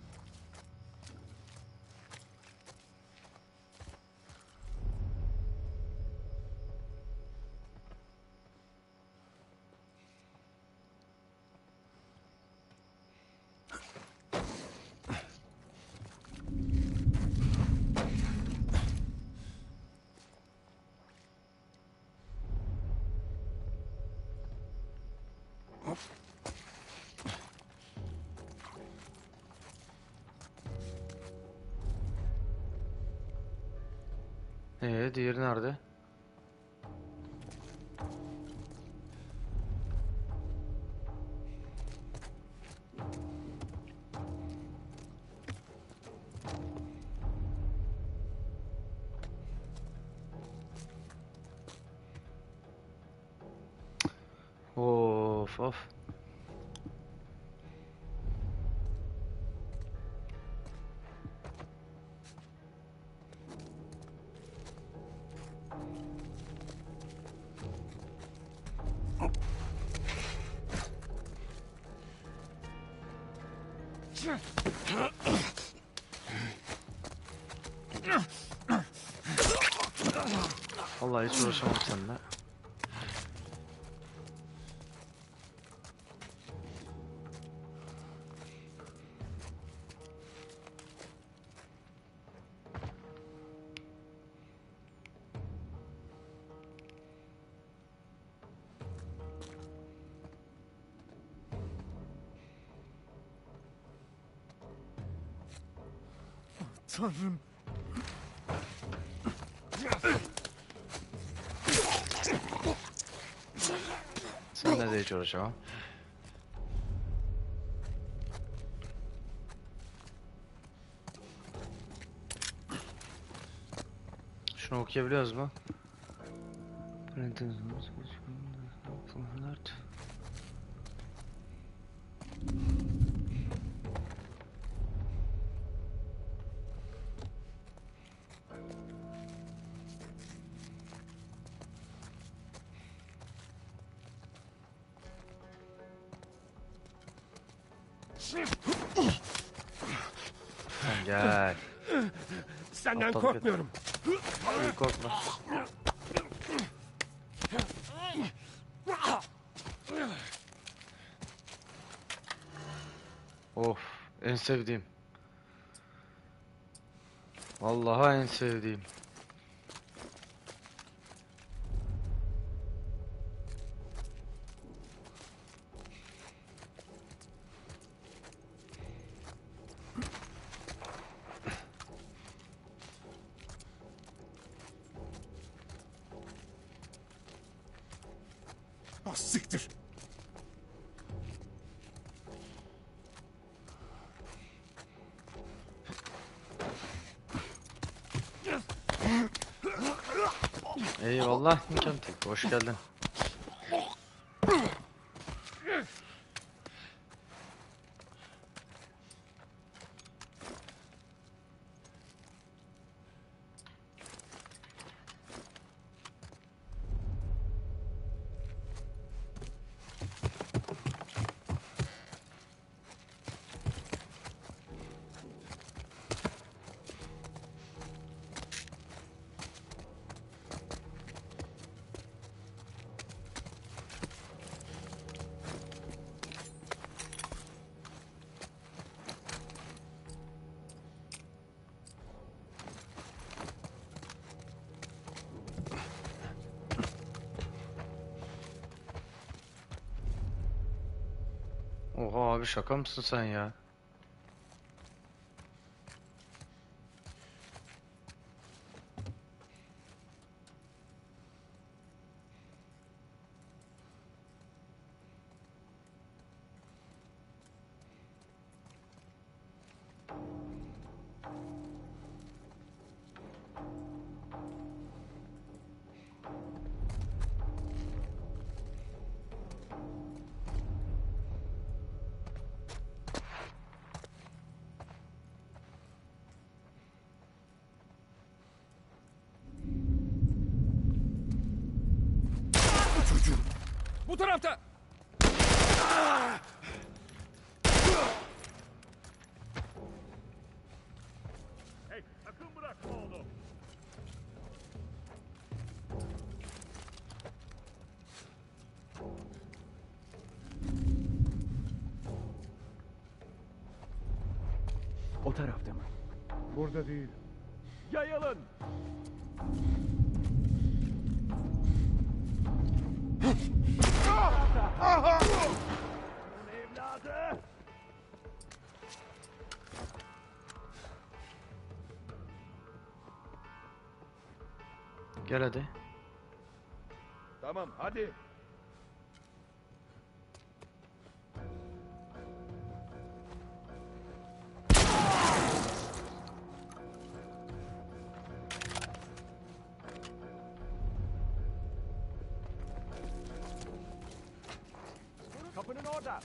A: Diğeri nerede? Of of. Vallahi hiç uğraşamam seninle.
B: Tanrım.
A: Seninle de hiç uğraşamam. Şunu okuyabiliyoruz mu? Sen gel.
E: Senden
A: Aptal
E: korkmuyorum.
A: İyi korkma. Of, en sevdiğim. Vallahi en sevdiğim.
B: Ah, siktir.
A: Eyvallah Mükemmel. Hoş geldin. Oha abi şaka mısın sen ya?
E: Bu tarafta.
H: Hey, sakın bırakma onu.
F: O tarafta mı?
B: Burada değil.
F: Yayılın. Onun evladı.
A: Gel hadi.
F: Tamam hadi. Kapının orada.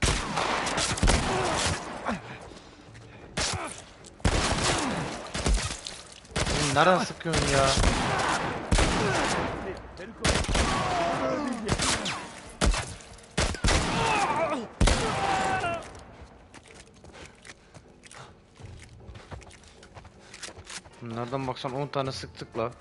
A: Oğlum nereden sıkıyorsun ya? Nereden baksan 10 tane sıktık la.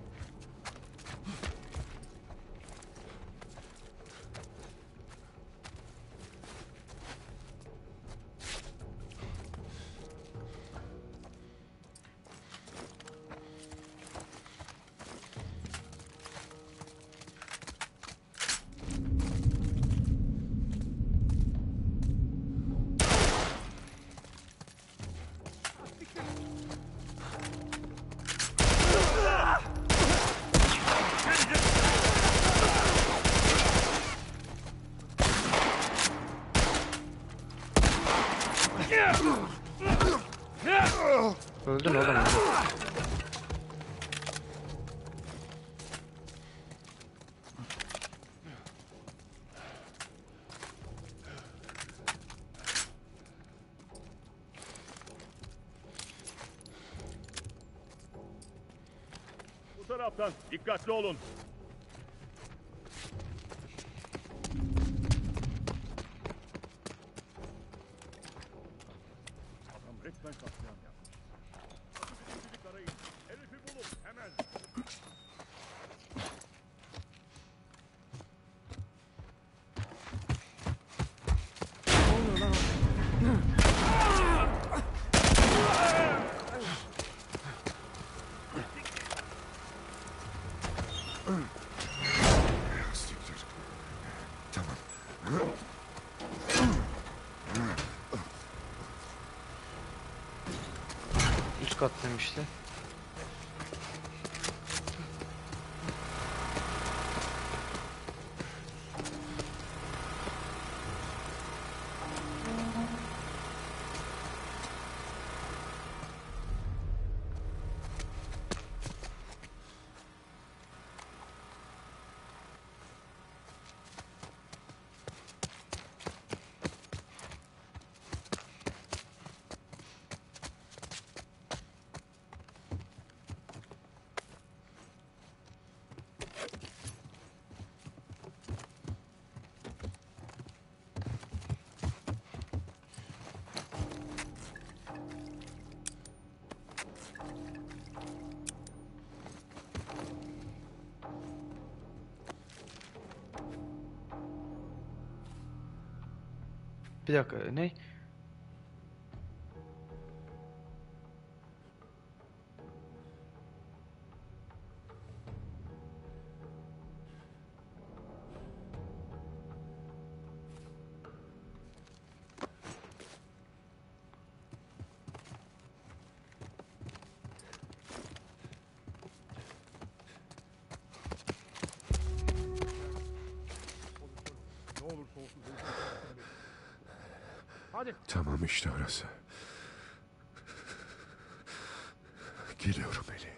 A: Öldün oğlum.
H: Bu taraftan dikkatli olun. Adam resmen katliam yapmış. Atı birincilik arayın. Herifi bulun hemen.
B: Siktir. Tamam.
A: Üst kat demişti. Bir dakika ne?
E: Hadi.
B: Tamam işte orası. Geliyorum Eli.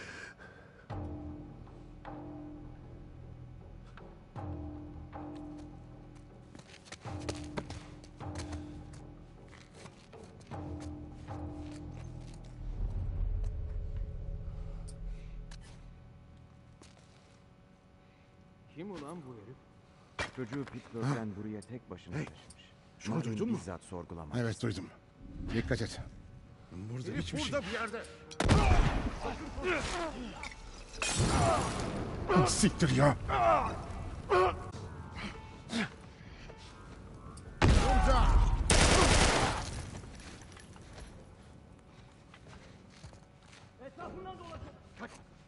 C: Kim ulan bu herif? Çocuğu Pittsburgh'den buraya tek başına taşımış.
B: şunu
C: Marvin
B: duydun mu?
C: bizzat sorgulamak.
B: Evet duydum. Dikkat et. Burada hiçbir şey...
E: Burada bir yerde.
B: Siktir ya.
E: Etrafından dolaşın. Kaç.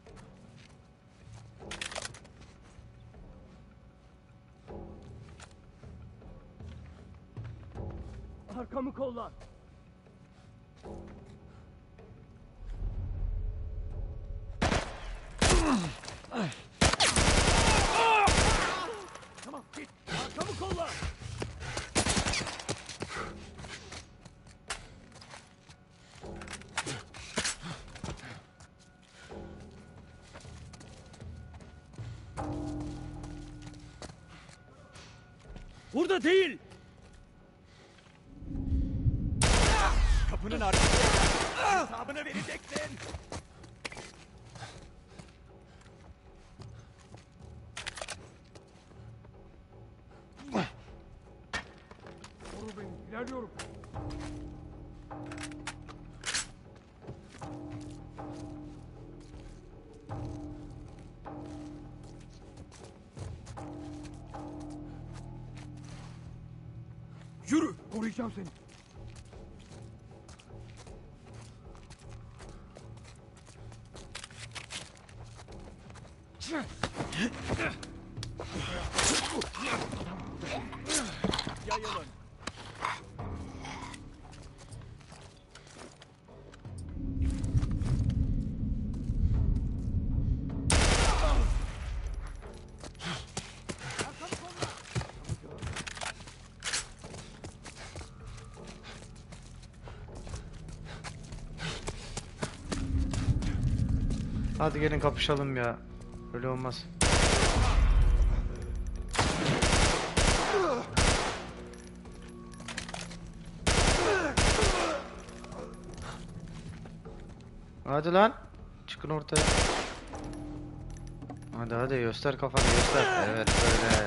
E: Arkamı kolla. Tamam git. Arkamı kolla. Burada değil. Kapının arkasında. Hesabını vereceksin. Koru beni. İlerliyorum. Yürü. Koruyacağım seni. Yayılın.
A: Hadi gelin kapışalım ya. Öyle olmaz. Hadi lan. Çıkın ortaya. Hadi hadi göster kafanı göster. Evet böyle.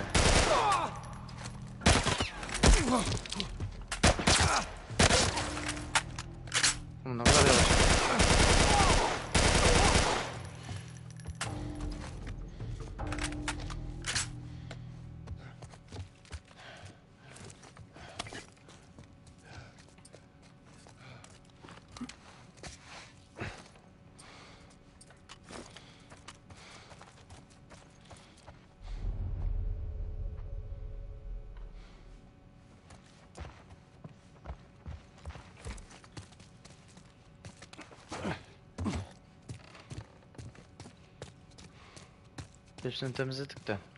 A: Ne kadar yavaş. Hepsini temizledik de.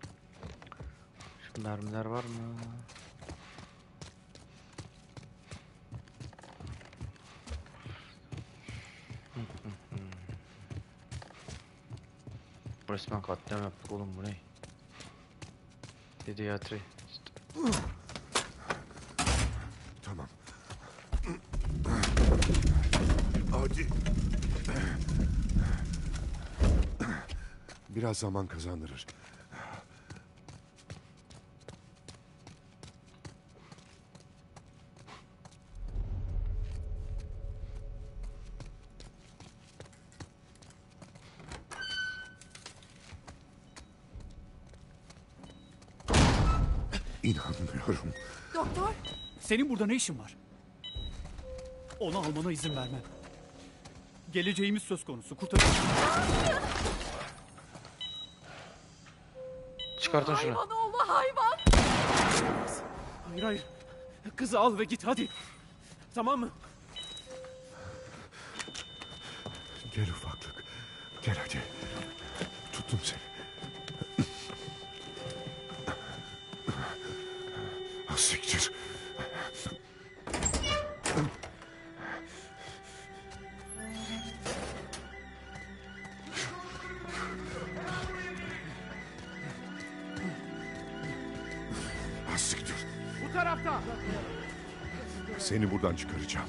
A: Şu mermiler var mı? Resmen katliam yaptık oğlum, bu ne? Pediatri.
B: Tamam. Hadi. Biraz zaman kazandırır. İnanmıyorum.
D: Doktor.
E: Senin burada ne işin var? Onu almana izin vermem. Geleceğimiz söz konusu. Kurtaracağım.
A: Çıkartın şunu.
D: Hayvan oğlu hayvan.
E: Hayır hayır. Kızı al ve git hadi. Tamam mı?
B: Gel ufaklık. Gel hadi. Tuttum seni. Ah, siktir.
F: tarafta.
B: Seni buradan çıkaracağım.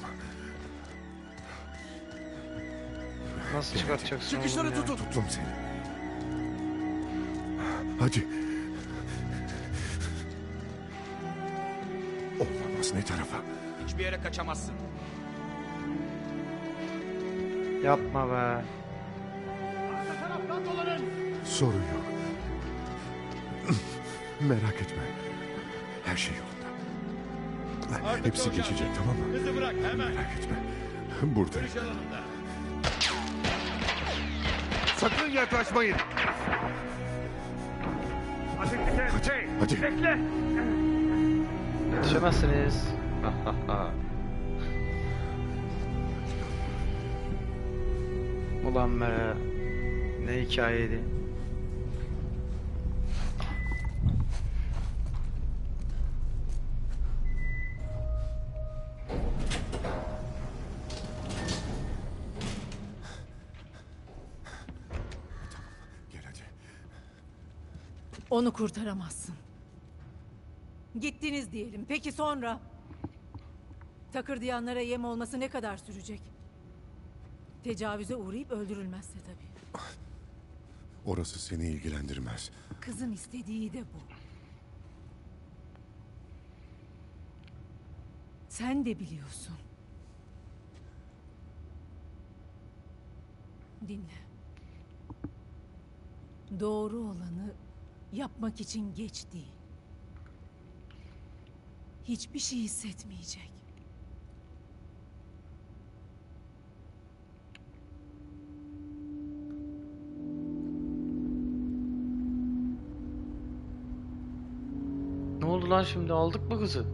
A: Nasıl çıkartacaksın
E: Çıkışları
A: oğlum ya?
E: tutun.
B: Tuttum seni. Hadi. Olamaz, ne tarafa?
F: Hiçbir yere kaçamazsın.
A: Yapma be.
F: Arka taraftan dolanın.
B: Sorun yok. Merak etme. Her şey yolunda. Hepsi geçecek, tamam mı?
H: Kızı bırak hemen.
B: Merak etme. Burada.
H: Görüş alanında.
G: Sakın yaklaşmayın.
H: Ateşi kes. Hey,
B: Hadi.
H: bekle.
A: Yetişemezsiniz. Ulan be. Ne hikayeydi.
B: Gel hadi.
I: Onu kurtaramazsın. Gittiniz diyelim. Peki sonra? Takırdayanlara yem olması ne kadar sürecek? Tecavüze uğrayıp öldürülmezse tabii.
B: Orası seni ilgilendirmez.
I: Kızın istediği de bu. Sen de biliyorsun. Dinle. Doğru olanı yapmak için geç değil. Hiçbir şey hissetmeyecek.
A: Ne oldu lan şimdi? Aldık mı kızı?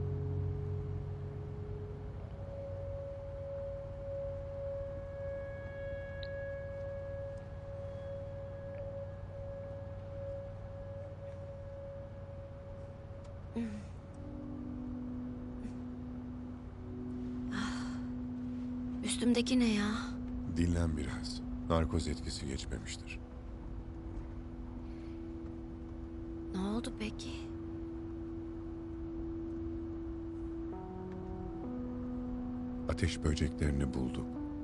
D: Üstümdeki ne ya?
B: Dinlen biraz. Narkoz etkisi geçmemiştir.
D: Ne oldu peki?
B: Ateş böceklerini bulduk.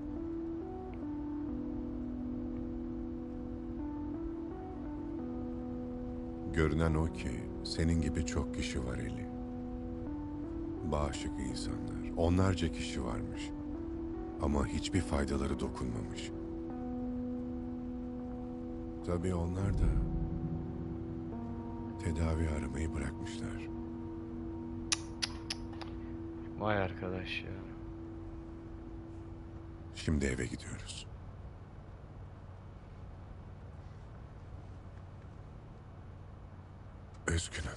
B: Görünen o ki senin gibi çok kişi var Eli. Bağışık insanlar. Onlarca kişi varmış. Ama hiçbir faydaları dokunmamış. Tabii onlar da tedavi aramayı bırakmışlar.
A: Vay arkadaş ya.
B: Şimdi eve gidiyoruz. Üzgünüm.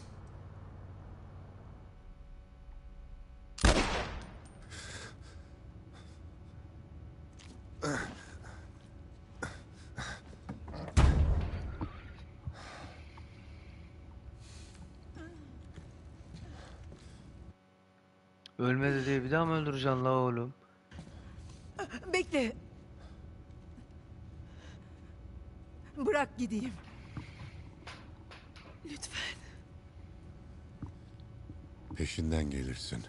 A: Ölmedi diye bir daha mı öldüreceksin la oğlum?
I: Bekle. Bırak gideyim. Lütfen.
B: Peşinden gelirsin.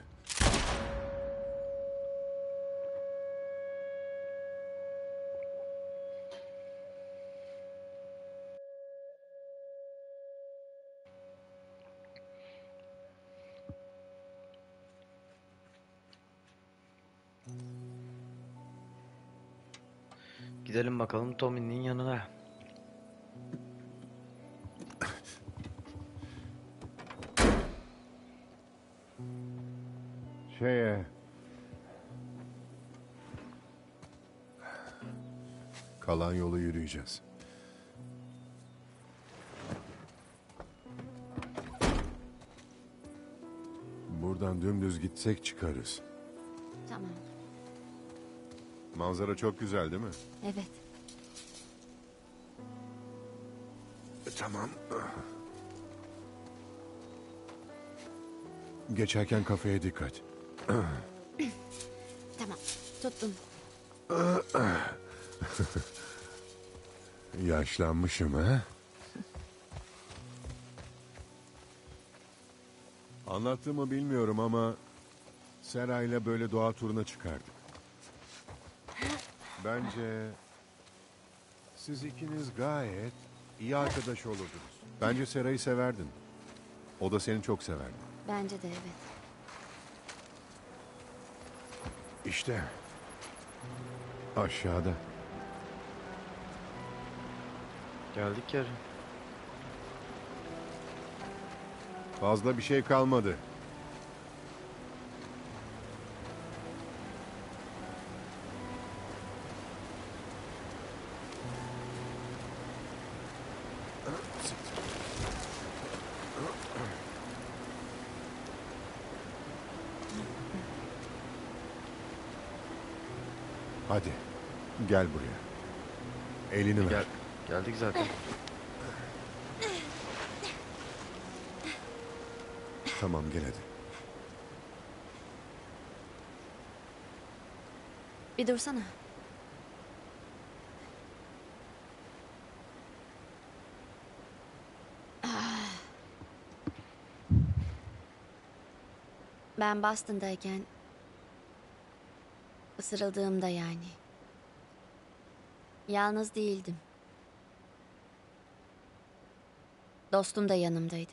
A: Gidelim bakalım Tommy'nin yanına.
B: Kalan yolu yürüyeceğiz. Buradan dümdüz gitsek çıkarız.
D: Tamam.
B: Manzara çok güzel değil mi?
D: Evet.
B: Tamam. Geçerken kafeye dikkat.
D: Tamam. Tuttum.
B: Yaşlanmışım ha? Anlattığımı bilmiyorum ama Sera'yla böyle doğa turuna çıkardık. Bence siz ikiniz gayet iyi arkadaş olurdunuz. Bence Sera'yı severdin. O da seni çok severdi.
D: Bence de evet.
B: İşte aşağıda.
A: Geldik yarın.
B: Fazla bir şey kalmadı. Hadi gel buraya. Elini ver.
A: Geldik zaten.
B: Tamam gel hadi.
D: Bir dursana. Ben Boston'dayken ısırıldığımda yani. Yalnız değildim. Dostum da yanımdaydı.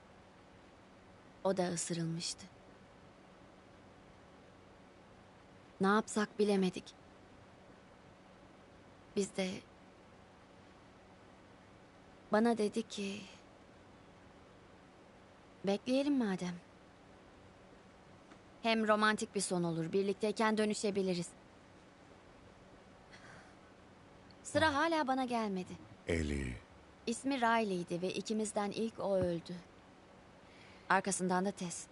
D: O da ısırılmıştı. Ne yapsak bilemedik. Biz de... Bana dedi ki... Bekleyelim madem. Hem romantik bir son olur. Birlikteyken dönüşebiliriz. Sıra hala bana gelmedi.
B: Eli.
D: İsmi Riley'di ve ikimizden ilk o öldü. Arkasından da Tess.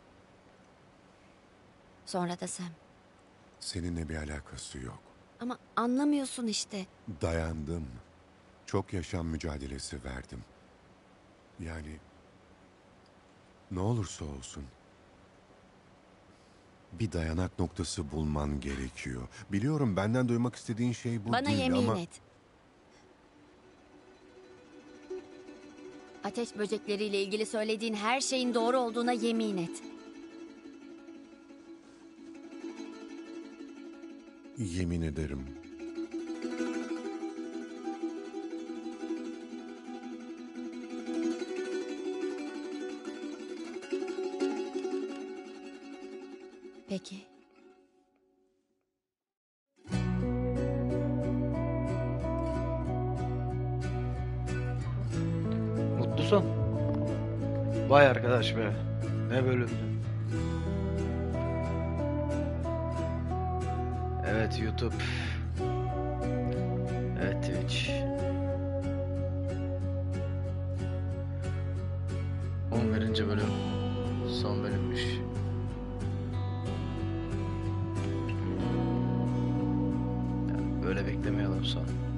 D: Sonra da Sam.
B: Seninle bir alakası yok.
D: Ama anlamıyorsun işte.
B: Dayandım. Çok yaşam mücadelesi verdim. Yani... Ne olursa olsun... Bir dayanak noktası bulman gerekiyor. Biliyorum benden duymak istediğin şey bu
D: Bana
B: değil
D: yemin
B: ama...
D: et. Ateş böcekleriyle ilgili söylediğin her şeyin doğru olduğuna yemin et.
B: Yemin ederim.
D: Peki.
A: Mutlu son. Vay arkadaş be. Ne bölümdü. Evet YouTube. Evet Twitch. 11. bölüm. Son bölümmüş. Yani böyle beklemiyordum son.